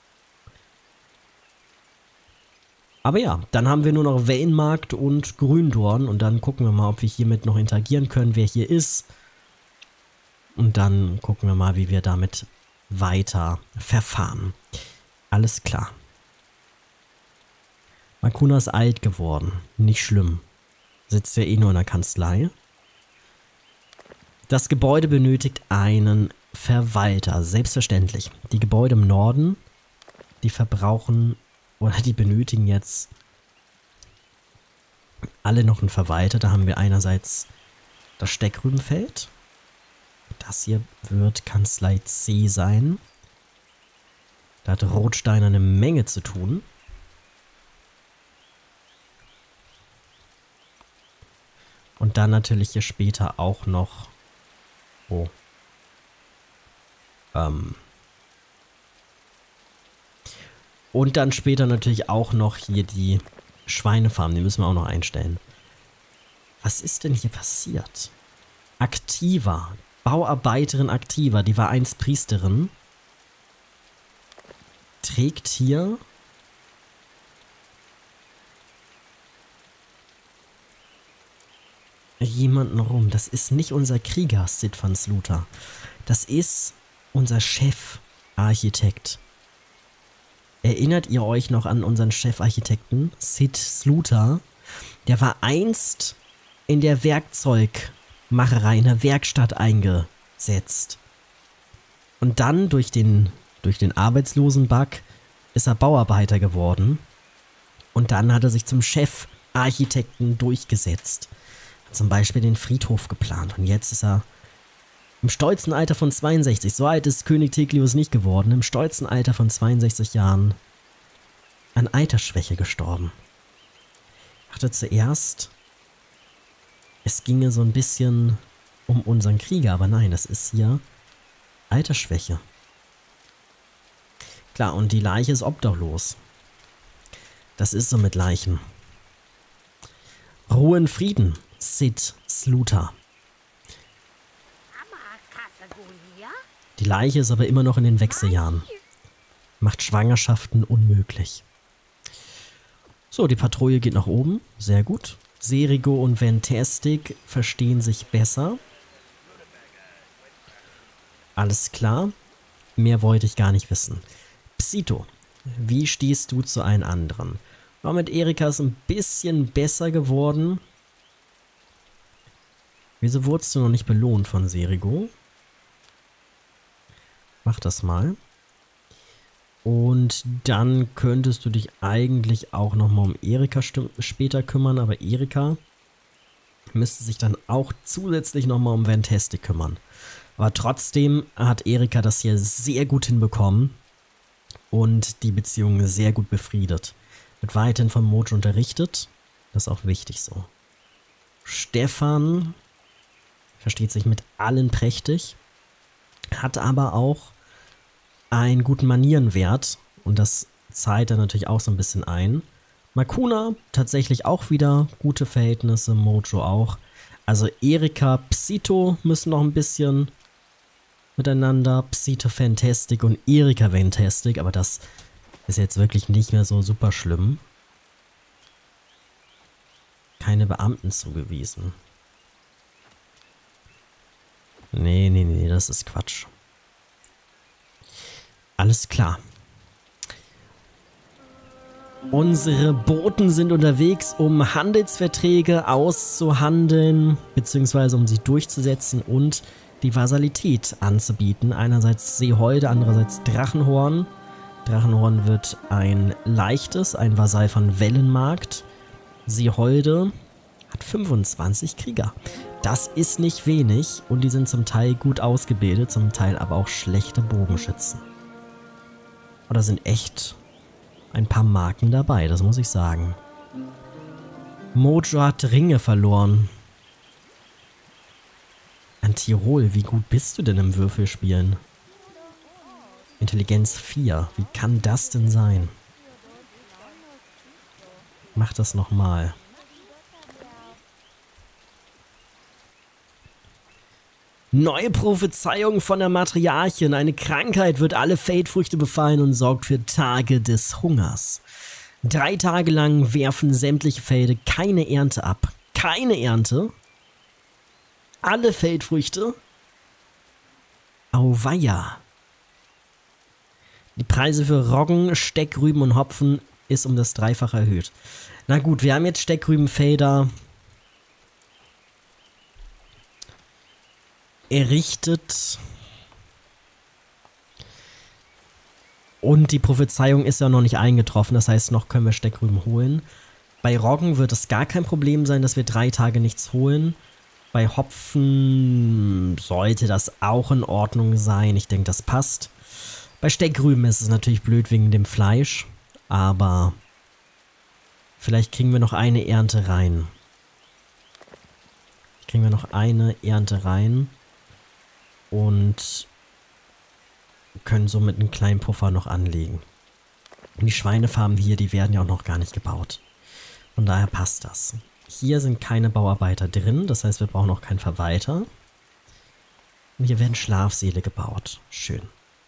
Aber ja, dann haben wir nur noch Wellenmarkt und Gründorn und dann gucken wir mal, ob wir hiermit noch interagieren können, wer hier ist. Und dann gucken wir mal, wie wir damit weiter verfahren. Alles klar. Makuna ist alt geworden. Nicht schlimm. Sitzt ja eh nur in der Kanzlei. Das Gebäude benötigt einen Verwalter. Selbstverständlich. Die Gebäude im Norden, die verbrauchen oder die benötigen jetzt alle noch einen Verwalter. Da haben wir einerseits das Steckrübenfeld. Das hier wird Kanzlei C sein. Da hat Rotsteiner eine Menge zu tun. Und dann natürlich hier später auch noch... Oh. Ähm. Und dann später natürlich auch noch hier die Schweinefarm. Die müssen wir auch noch einstellen. Was ist denn hier passiert? Aktiva. Bauarbeiterin Aktiva. Die war einst Priesterin. Trägt hier... jemanden rum. Das ist nicht unser Krieger, Sid van Sluter. Das ist unser Chefarchitekt. Erinnert ihr euch noch an unseren Chefarchitekten? Sid Sluter. Der war einst in der Werkzeugmacherei, in der Werkstatt eingesetzt. Und dann durch den, durch den Arbeitslosenbug ist er Bauarbeiter geworden. Und dann hat er sich zum Chefarchitekten durchgesetzt. Zum Beispiel den Friedhof geplant. Und jetzt ist er im stolzen Alter von zweiundsechzig. So alt ist König Teklius nicht geworden. Im stolzen Alter von zweiundsechzig Jahren an Altersschwäche gestorben. Ich dachte zuerst, es ginge so ein bisschen um unseren Krieger. Aber nein, das ist hier Altersschwäche. Klar, und die Leiche ist obdachlos. Das ist so mit Leichen. Ruhe in Frieden. Sid Sluter. Die Leiche ist aber immer noch in den Wechseljahren. Macht Schwangerschaften unmöglich. So, die Patrouille geht nach oben. Sehr gut. Serigo und Fantastic verstehen sich besser. Alles klar. Mehr wollte ich gar nicht wissen. Psito, wie stehst du zu allen anderen? War mit Erika ist ein bisschen besser geworden. Wieso wurdest du noch nicht belohnt von Serigo? Mach das mal. Und dann könntest du dich eigentlich auch nochmal um Erika später kümmern, aber Erika müsste sich dann auch zusätzlich nochmal um Fantastic kümmern. Aber trotzdem hat Erika das hier sehr gut hinbekommen und die Beziehung sehr gut befriedet. Wird weiterhin von Mojo unterrichtet. Das ist auch wichtig so. Stefan versteht sich mit allen prächtig. Hat aber auch einen guten Manierenwert. Und das zahlt er natürlich auch so ein bisschen ein. Makuna tatsächlich auch wieder gute Verhältnisse. Mojo auch. Also Erika, Psito müssen noch ein bisschen miteinander. Psito Fantastic und Erika Fantastic. Aber das ist jetzt wirklich nicht mehr so super schlimm. Keine Beamten zugewiesen. Nee, nee, nee, das ist Quatsch. Alles klar. Unsere Boten sind unterwegs, um Handelsverträge auszuhandeln, beziehungsweise um sie durchzusetzen und die Vasalität anzubieten. Einerseits Seeholde, andererseits Drachenhorn. Drachenhorn wird ein leichtes, ein Vasall von Wellenmarkt. Seeholde hat fünfundzwanzig Krieger. Das ist nicht wenig und die sind zum Teil gut ausgebildet, zum Teil aber auch schlechte Bogenschützen. Aber da sind echt ein paar Marken dabei, das muss ich sagen. Mojo hat Ringe verloren. An Tirol, wie gut bist du denn im Würfelspielen? Intelligenz vier, wie kann das denn sein? Mach das nochmal. Neue Prophezeiung von der Matriarchin. Eine Krankheit wird alle Feldfrüchte befallen und sorgt für Tage des Hungers. Drei Tage lang werfen sämtliche Felder keine Ernte ab. Keine Ernte? Alle Feldfrüchte? Auweia. Die Preise für Roggen, Steckrüben und Hopfen ist um das Dreifache erhöht. Na gut, wir haben jetzt Steckrübenfelder errichtet. Und die Prophezeiung ist ja noch nicht eingetroffen, das heißt, noch können wir Steckrüben holen. Bei Roggen wird es gar kein Problem sein, dass wir drei Tage nichts holen. Bei Hopfen sollte das auch in Ordnung sein. Ich denke, das passt. Bei Steckrüben ist es natürlich blöd wegen dem Fleisch, aber vielleicht kriegen wir noch eine Ernte rein. Kriegen wir noch eine Ernte rein und können somit einen kleinen Puffer noch anlegen. Und die Schweinefarmen hier, die werden ja auch noch gar nicht gebaut. Von daher passt das. Hier sind keine Bauarbeiter drin, das heißt, wir brauchen auch keinen Verwalter. Und hier werden Schlafsäle gebaut. Schön.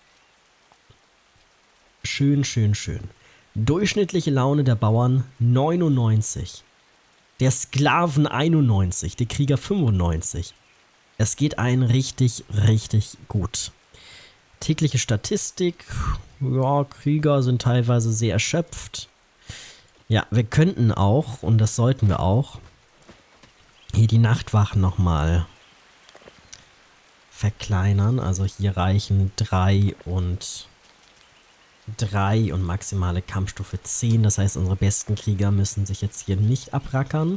Schön, schön, schön. Durchschnittliche Laune der Bauern neunundneunzig. Der Sklaven einundneunzig, der Krieger fünfundneunzig. Es geht einen richtig, richtig gut. Tägliche Statistik. Ja, Krieger sind teilweise sehr erschöpft. Ja, wir könnten auch, und das sollten wir auch, hier die Nachtwachen nochmal verkleinern. Also hier reichen drei und drei und maximale Kampfstufe zehn. Das heißt, unsere besten Krieger müssen sich jetzt hier nicht abrackern.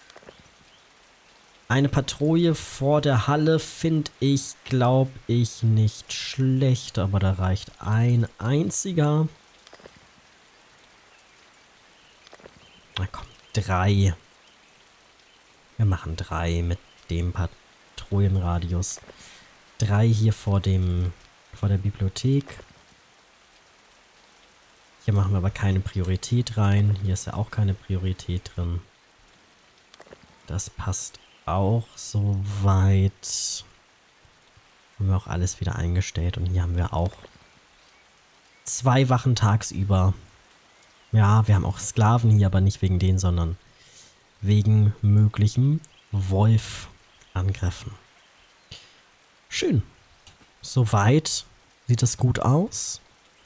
Eine Patrouille vor der Halle finde ich, glaube ich, nicht schlecht, aber da reicht ein einziger. Na komm, drei. Wir machen drei mit dem Patrouillenradius. Drei hier vor dem, vor der Bibliothek. Hier machen wir aber keine Priorität rein. Hier ist ja auch keine Priorität drin. Das passt auch soweit. Haben wir auch alles wieder eingestellt. Und hier haben wir auch zwei Wachen tagsüber. Ja, wir haben auch Sklaven hier, aber nicht wegen denen, sondern wegen möglichen Wolf-Angriffen. Schön. Soweit sieht es gut aus.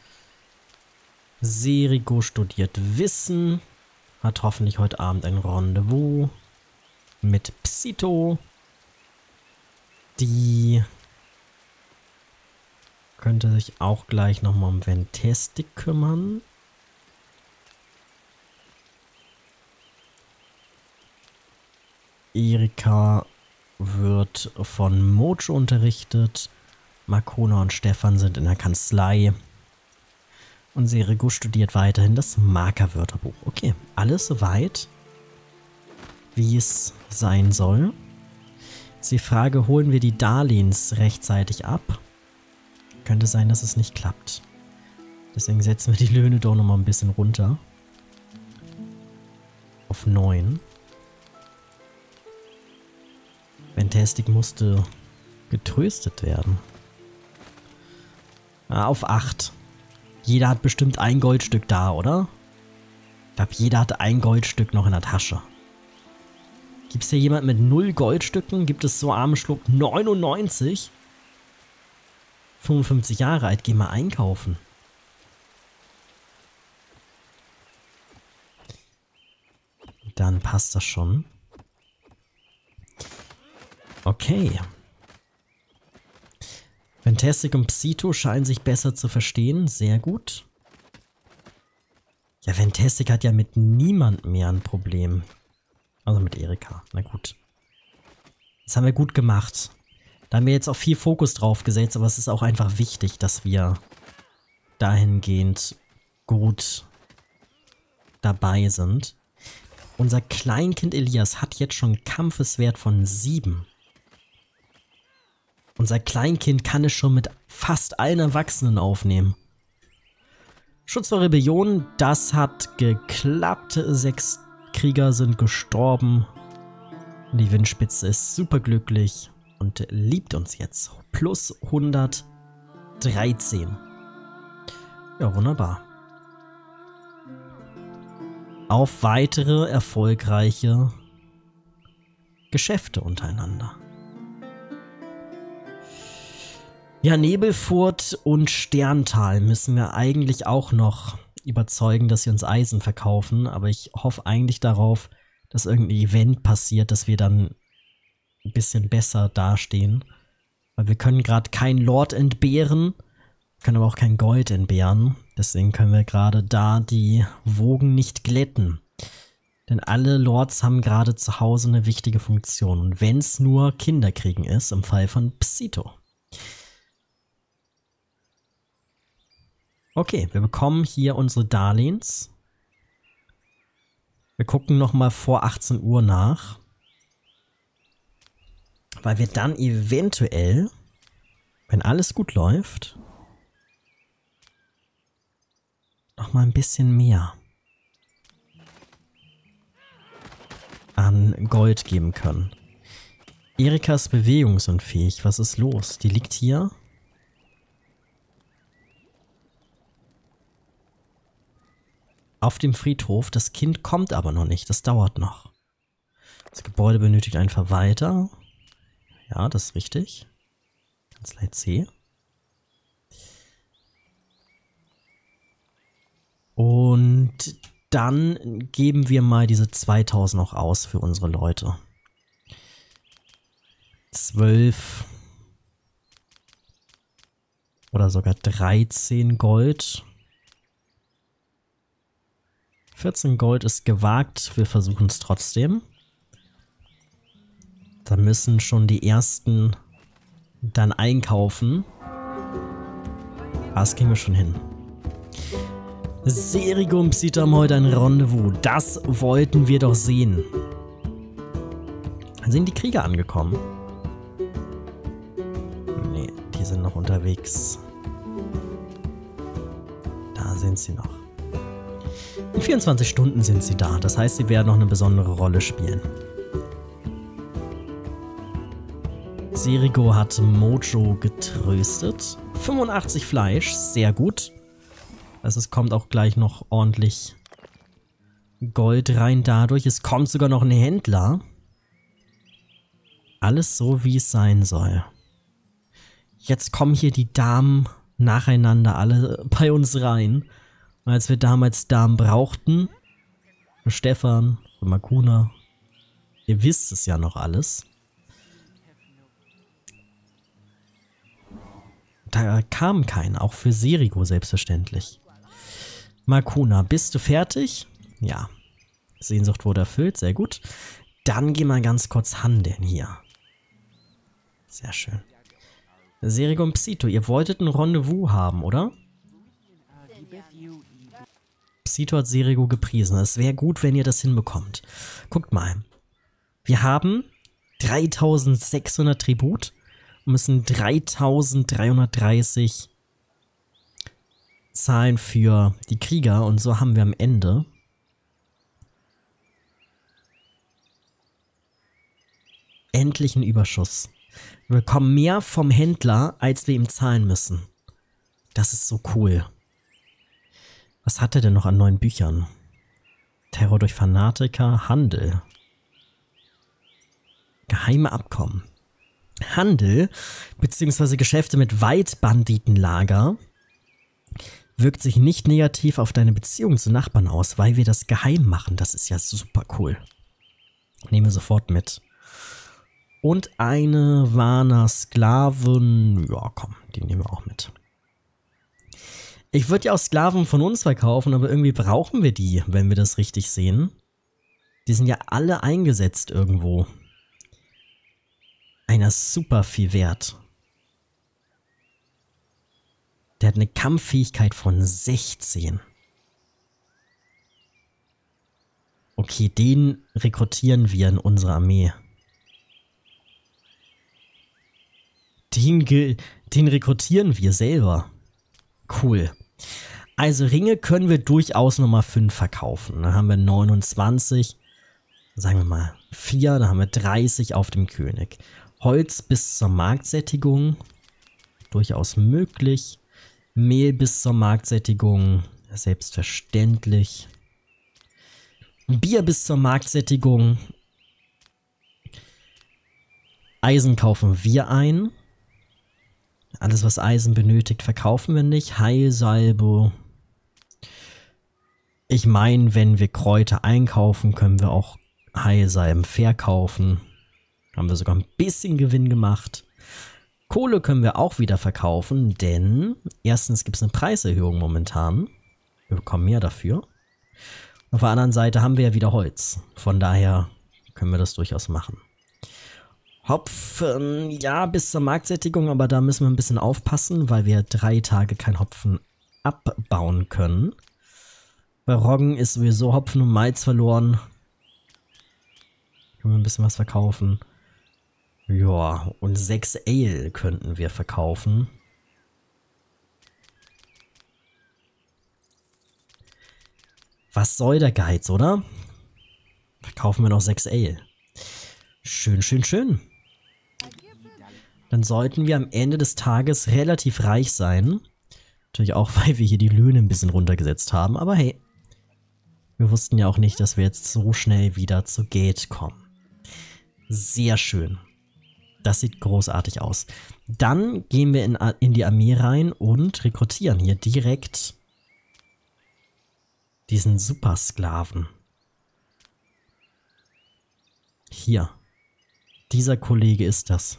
Serigo studiert Wissen. Hat hoffentlich heute Abend ein Rendezvous mit Psito. Die könnte sich auch gleich nochmal um Fantastic kümmern. Erika wird von Mojo unterrichtet. Markona und Stefan sind in der Kanzlei. Und Serigo studiert weiterhin das Markerwörterbuch. Okay, alles soweit, wie es sein soll. Jetzt die Frage, holen wir die Darlehens rechtzeitig ab? Könnte sein, dass es nicht klappt. Deswegen setzen wir die Löhne doch nochmal ein bisschen runter. Auf neun. Fantastic musste getröstet werden. Ah, auf acht. Jeder hat bestimmt ein Goldstück da, oder? Ich glaube, jeder hat ein Goldstück noch in der Tasche. Gibt es hier jemand mit null Goldstücken? Gibt es so armen Schluck? neunundneunzig? fünfundfünfzig Jahre alt, geh mal einkaufen. Dann passt das schon. Okay. Fantastic und Psito scheinen sich besser zu verstehen. Sehr gut. Der Fantastic hat ja mit niemand mehr ein Problem. Also mit Erika. Na gut. Das haben wir gut gemacht. Da haben wir jetzt auch viel Fokus drauf gesetzt, aber es ist auch einfach wichtig, dass wir dahingehend gut dabei sind. Unser Kleinkind Elias hat jetzt schon einen Kampfeswert von sieben. Unser Kleinkind kann es schon mit fast allen Erwachsenen aufnehmen. Schutz vor Rebellion, das hat geklappt. Sechs Krieger sind gestorben. Die Windspitze ist superglücklich und liebt uns jetzt. Plus hundertdreizehn. Ja, wunderbar. Auf weitere erfolgreiche Geschäfte untereinander. Ja, Nebelfurt und Sterntal müssen wir eigentlich auch noch überzeugen, dass sie uns Eisen verkaufen. Aber ich hoffe eigentlich darauf, dass irgendein Event passiert, dass wir dann ein bisschen besser dastehen. Weil wir können gerade kein Lord entbehren, können aber auch kein Gold entbehren. Deswegen können wir gerade da die Wogen nicht glätten. Denn alle Lords haben gerade zu Hause eine wichtige Funktion. Und wenn es nur Kinderkriegen ist, im Fall von Psito. Okay, wir bekommen hier unsere Darlehens. Wir gucken nochmal vor achtzehn Uhr nach. Weil wir dann eventuell, wenn alles gut läuft, nochmal ein bisschen mehr an Gold geben können. Erika ist bewegungsunfähig. Was ist los? Die liegt hier. Auf dem Friedhof. Das Kind kommt aber noch nicht. Das dauert noch. Das Gebäude benötigt einen Verwalter. Ja, das ist richtig. Kanzlei C. Und dann geben wir mal diese zweitausend noch aus für unsere Leute. zwölf oder sogar dreizehn Gold. vierzehn Gold ist gewagt, wir versuchen es trotzdem. Da müssen schon die ersten dann einkaufen. Ah, das kriegen wir schon hin. Serigo und Psito haben heute ein Rendezvous. Das wollten wir doch sehen. Sind die Krieger angekommen? Nee, die sind noch unterwegs. Da sind sie noch. In vierundzwanzig Stunden sind sie da. Das heißt, sie werden noch eine besondere Rolle spielen. Serigo hat Mojo getröstet. fünfundachtzig Fleisch, sehr gut. Also es kommt auch gleich noch ordentlich Gold rein dadurch. Es kommt sogar noch ein Händler. Alles so, wie es sein soll. Jetzt kommen hier die Damen nacheinander alle bei uns rein. Und als wir damals Damen brauchten, für Stefan, für Makuna, ihr wisst es ja noch alles. Da kam keiner, auch für Serigo selbstverständlich. Makuna, bist du fertig? Ja. Sehnsucht wurde erfüllt, sehr gut. Dann gehen wir ganz kurz handeln hier. Sehr schön. Serigo und Psito, ihr wolltet ein Rendezvous haben, oder? Psito hat Serigo gepriesen. Es wäre gut, wenn ihr das hinbekommt. Guckt mal. Wir haben dreitausendsechshundert Tribut und müssen dreitausenddreihundertdreißig zahlen für die Krieger. Und so haben wir am Ende endlich einen Überschuss. Wir bekommen mehr vom Händler, als wir ihm zahlen müssen. Das ist so cool. Was hat er denn noch an neuen Büchern? Terror durch Fanatiker, Handel. Geheime Abkommen. Handel bzw. Geschäfte mit Waldbanditenlager wirkt sich nicht negativ auf deine Beziehung zu Nachbarn aus, weil wir das geheim machen. Das ist ja super cool. Nehmen wir sofort mit. Und eine Warner Sklavin. Ja, komm, die nehmen wir auch mit. Ich würde ja auch Sklaven von uns verkaufen, aber irgendwie brauchen wir die, wenn wir das richtig sehen. Die sind ja alle eingesetzt irgendwo. Einer ist super viel wert. Der hat eine Kampffähigkeit von sechzehn. Okay, den rekrutieren wir in unsere Armee. Den, den rekrutieren wir selber. Cool. Also Ringe können wir durchaus nochmal fünf verkaufen. Dann haben wir neunundzwanzig, sagen wir mal vier, dann haben wir dreißig auf dem König. Holz bis zur Marktsättigung, durchaus möglich. Mehl bis zur Marktsättigung, selbstverständlich. Bier bis zur Marktsättigung. Eisen kaufen wir ein. Alles, was Eisen benötigt, verkaufen wir nicht. Heilsalbe. Ich meine, wenn wir Kräuter einkaufen, können wir auch Heilsalben verkaufen. Haben wir sogar ein bisschen Gewinn gemacht. Kohle können wir auch wieder verkaufen, denn erstens gibt es eine Preiserhöhung momentan. Wir bekommen mehr dafür. Auf der anderen Seite haben wir ja wieder Holz. Von daher können wir das durchaus machen. Hopfen, ja, bis zur Marktsättigung, aber da müssen wir ein bisschen aufpassen, weil wir drei Tage kein Hopfen abbauen können. Bei Roggen ist sowieso Hopfen und Malz verloren. Können wir ein bisschen was verkaufen. Ja, und sechs Ale könnten wir verkaufen. Was soll der Geiz, oder? Verkaufen wir noch sechs Ale. Schön, schön, schön. Dann sollten wir am Ende des Tages relativ reich sein. Natürlich auch, weil wir hier die Löhne ein bisschen runtergesetzt haben. Aber hey, wir wussten ja auch nicht, dass wir jetzt so schnell wieder zu Geld kommen. Sehr schön. Das sieht großartig aus. Dann gehen wir in, in die Armee rein und rekrutieren hier direkt diesen Supersklaven. Hier. Dieser Kollege ist das.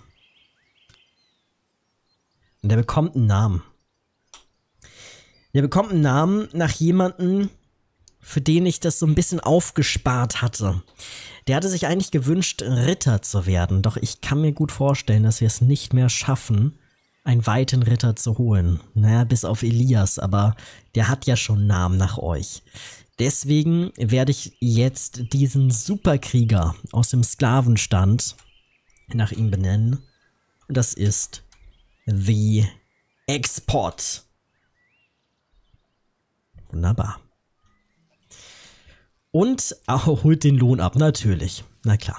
Und der bekommt einen Namen. Der bekommt einen Namen nach jemandem, für den ich das so ein bisschen aufgespart hatte. Der hatte sich eigentlich gewünscht, Ritter zu werden. Doch ich kann mir gut vorstellen, dass wir es nicht mehr schaffen, einen weiten Ritter zu holen. Naja, bis auf Elias, aber der hat ja schon einen Namen nach euch. Deswegen werde ich jetzt diesen Superkrieger aus dem Sklavenstand nach ihm benennen. Und das ist The Export. Wunderbar. Und auch holt den Lohn ab, natürlich. Na klar.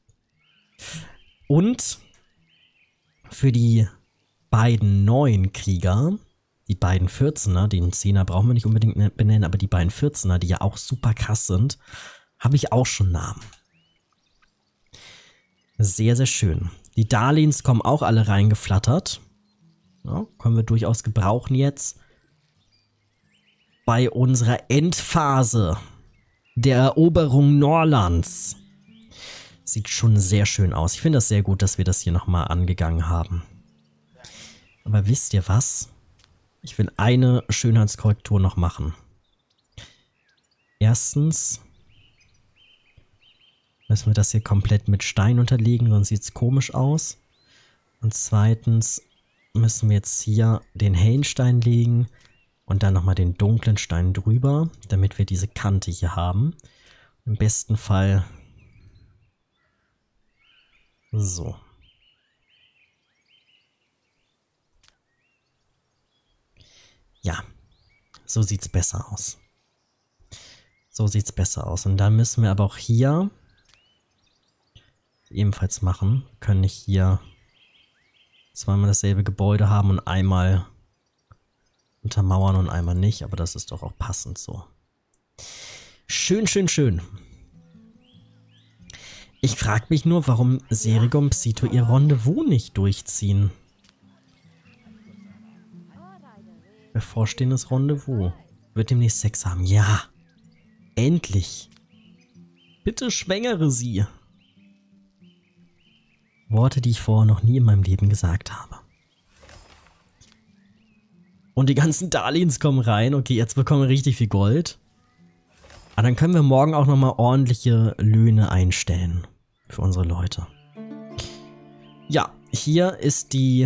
Und für die beiden neuen Krieger, die beiden vierzehner, den zehner brauchen wir nicht unbedingt benennen, aber die beiden vierzehner, die ja auch super krass sind, habe ich auch schon Namen. Sehr, sehr schön. Die Darlehens kommen auch alle reingeflattert. Ja, können wir durchaus gebrauchen jetzt. Bei unserer Endphase der Eroberung Norlands. Sieht schon sehr schön aus. Ich finde das sehr gut, dass wir das hier nochmal angegangen haben. Aber wisst ihr was? Ich will eine Schönheitskorrektur noch machen. Erstens müssen wir das hier komplett mit Stein unterlegen, sonst sieht es komisch aus. Und zweitens müssen wir jetzt hier den hellen Stein legen und dann nochmal den dunklen Stein drüber, damit wir diese Kante hier haben. Im besten Fall so. Ja, so sieht's besser aus. So sieht's besser aus. Und dann müssen wir aber auch hier ebenfalls machen. Wir können nicht hier zweimal dasselbe Gebäude haben und einmal untermauern und einmal nicht, aber das ist doch auch passend so. Schön, schön, schön. Ich frage mich nur, warum Serigo und Psito ihr Rendezvous nicht durchziehen. Bevorstehendes Rendezvous. Wird demnächst Sex haben. Ja. Endlich. Bitte schwängere sie. Worte, die ich vorher noch nie in meinem Leben gesagt habe. Und die ganzen Darlehens kommen rein. Okay, jetzt bekommen wir richtig viel Gold. Aber dann können wir morgen auch nochmal ordentliche Löhne einstellen. Für unsere Leute. Ja, hier ist die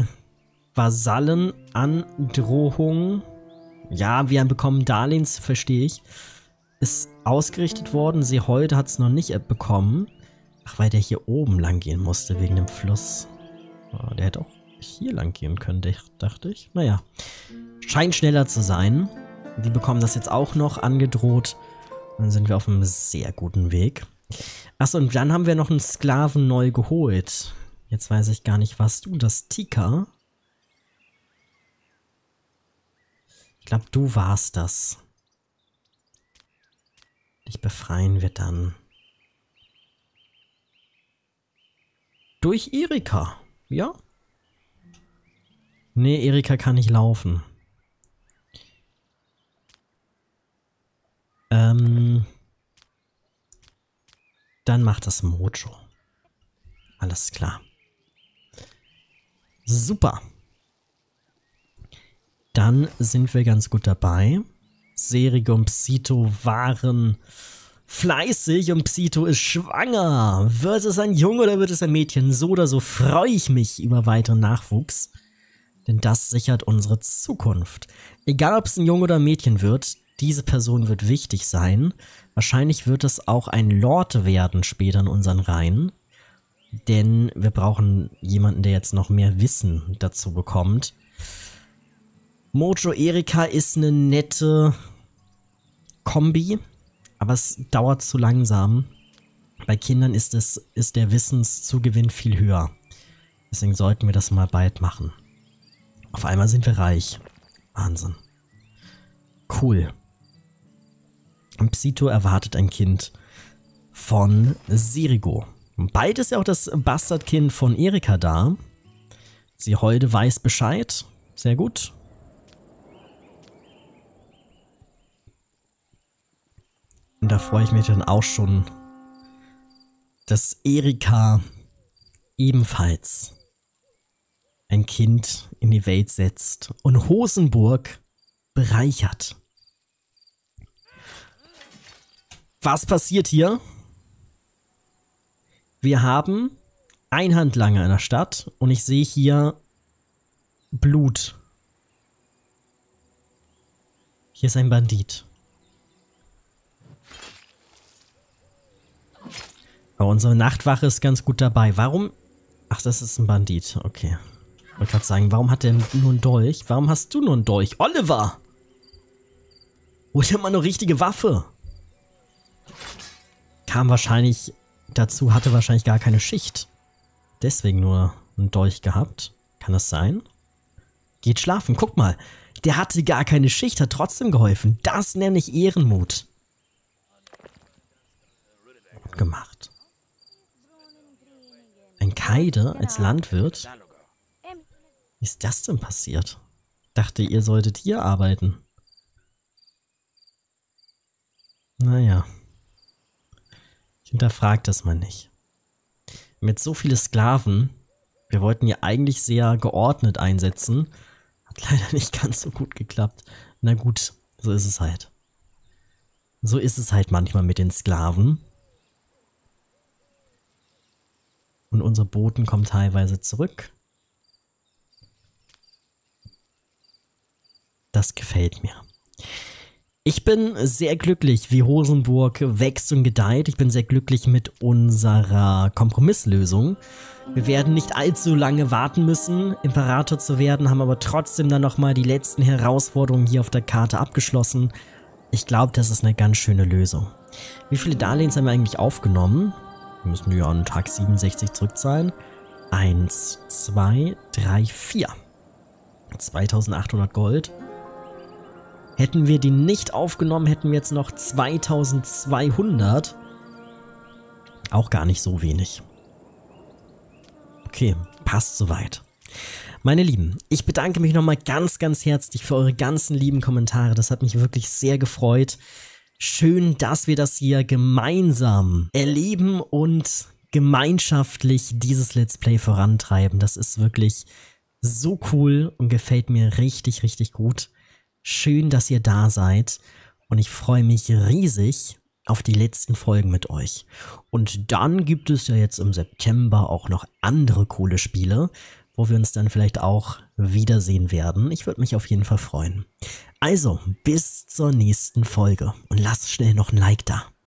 Vasallenandrohung. Ja, wir bekommen Darlehens, verstehe ich. Ist ausgerichtet worden. Sie heute hat es noch nicht bekommen. Ach, weil der hier oben lang gehen musste, wegen dem Fluss. Oh, der hätte auch hier lang gehen können, dachte ich. Naja, scheint schneller zu sein. Die bekommen das jetzt auch noch angedroht. Dann sind wir auf einem sehr guten Weg. Achso, und dann haben wir noch einen Sklaven neu geholt. Jetzt weiß ich gar nicht, was du, das Tika? Ich glaube, du warst das. Dich befreien wir dann. Durch Erika, ja? Nee, Erika kann nicht laufen. Ähm... Dann macht das Mojo. Alles klar. Super. Dann sind wir ganz gut dabei. Serige und Psito waren fleißig und Psito ist schwanger. Wird es ein Junge oder wird es ein Mädchen? So oder so freue ich mich über weiteren Nachwuchs. Denn das sichert unsere Zukunft. Egal ob es ein Junge oder ein Mädchen wird, diese Person wird wichtig sein. Wahrscheinlich wird es auch ein Lord werden später in unseren Reihen. Denn wir brauchen jemanden, der jetzt noch mehr Wissen dazu bekommt. Mojo Erika ist eine nette Kombi, aber es dauert zu langsam. Bei Kindern ist, es, ist der Wissenszugewinn viel höher. Deswegen sollten wir das mal bald machen. Auf einmal sind wir reich. Wahnsinn. Cool. Und Psito erwartet ein Kind von Sirigo. Bald ist ja auch das Bastardkind von Erika da. Sie heute weiß Bescheid. Sehr gut. Und da freue ich mich dann auch schon, dass Erika ebenfalls ein Kind in die Welt setzt und Hosenburg bereichert. Was passiert hier? Wir haben Einhandlanger in der Stadt und ich sehe hier Blut. Hier ist ein Bandit. Aber unsere Nachtwache ist ganz gut dabei. Warum? Ach, das ist ein Bandit. Okay. Ich wollte gerade sagen, warum hat der nur einen Dolch? Warum hast du nur einen Dolch? Oliver! Hol dir mal eine richtige Waffe. Kam wahrscheinlich dazu, hatte wahrscheinlich gar keine Schicht. Deswegen nur einen Dolch gehabt. Kann das sein? Geht schlafen. Guck mal. Der hatte gar keine Schicht, hat trotzdem geholfen. Das nenne ich Ehrenmut. Gut gemacht. Ein Kaide als Landwirt? Wie ist das denn passiert? Dachte, ihr solltet hier arbeiten. Naja. Ich hinterfrage das mal nicht. Mit so vielen Sklaven, wir wollten ja eigentlich sehr geordnet einsetzen, hat leider nicht ganz so gut geklappt. Na gut, so ist es halt. So ist es halt manchmal mit den Sklaven. Und unsere Boten kommen teilweise zurück. Das gefällt mir. Ich bin sehr glücklich, wie Hosenburg wächst und gedeiht. Ich bin sehr glücklich mit unserer Kompromisslösung. Wir werden nicht allzu lange warten müssen, Imperator zu werden, haben aber trotzdem dann nochmal die letzten Herausforderungen hier auf der Karte abgeschlossen. Ich glaube, das ist eine ganz schöne Lösung. Wie viele Darlehens haben wir eigentlich aufgenommen? Wir müssen ja an Tag siebenundsechzig zurückzahlen. Eins, zwei, drei, vier. zweitausendachthundert Gold. Hätten wir die nicht aufgenommen, hätten wir jetzt noch zweitausendzweihundert. Auch gar nicht so wenig. Okay, passt soweit. Meine Lieben, ich bedanke mich nochmal ganz, ganz herzlich für eure ganzen lieben Kommentare. Das hat mich wirklich sehr gefreut. Schön, dass wir das hier gemeinsam erleben und gemeinschaftlich dieses Let's Play vorantreiben. Das ist wirklich so cool und gefällt mir richtig, richtig gut. Schön, dass ihr da seid und ich freue mich riesig auf die letzten Folgen mit euch. Und dann gibt es ja jetzt im September auch noch andere coole Spiele, wo wir uns dann vielleicht auch wiedersehen werden. Ich würde mich auf jeden Fall freuen. Also, bis zur nächsten Folge und lasst schnell noch ein Like da.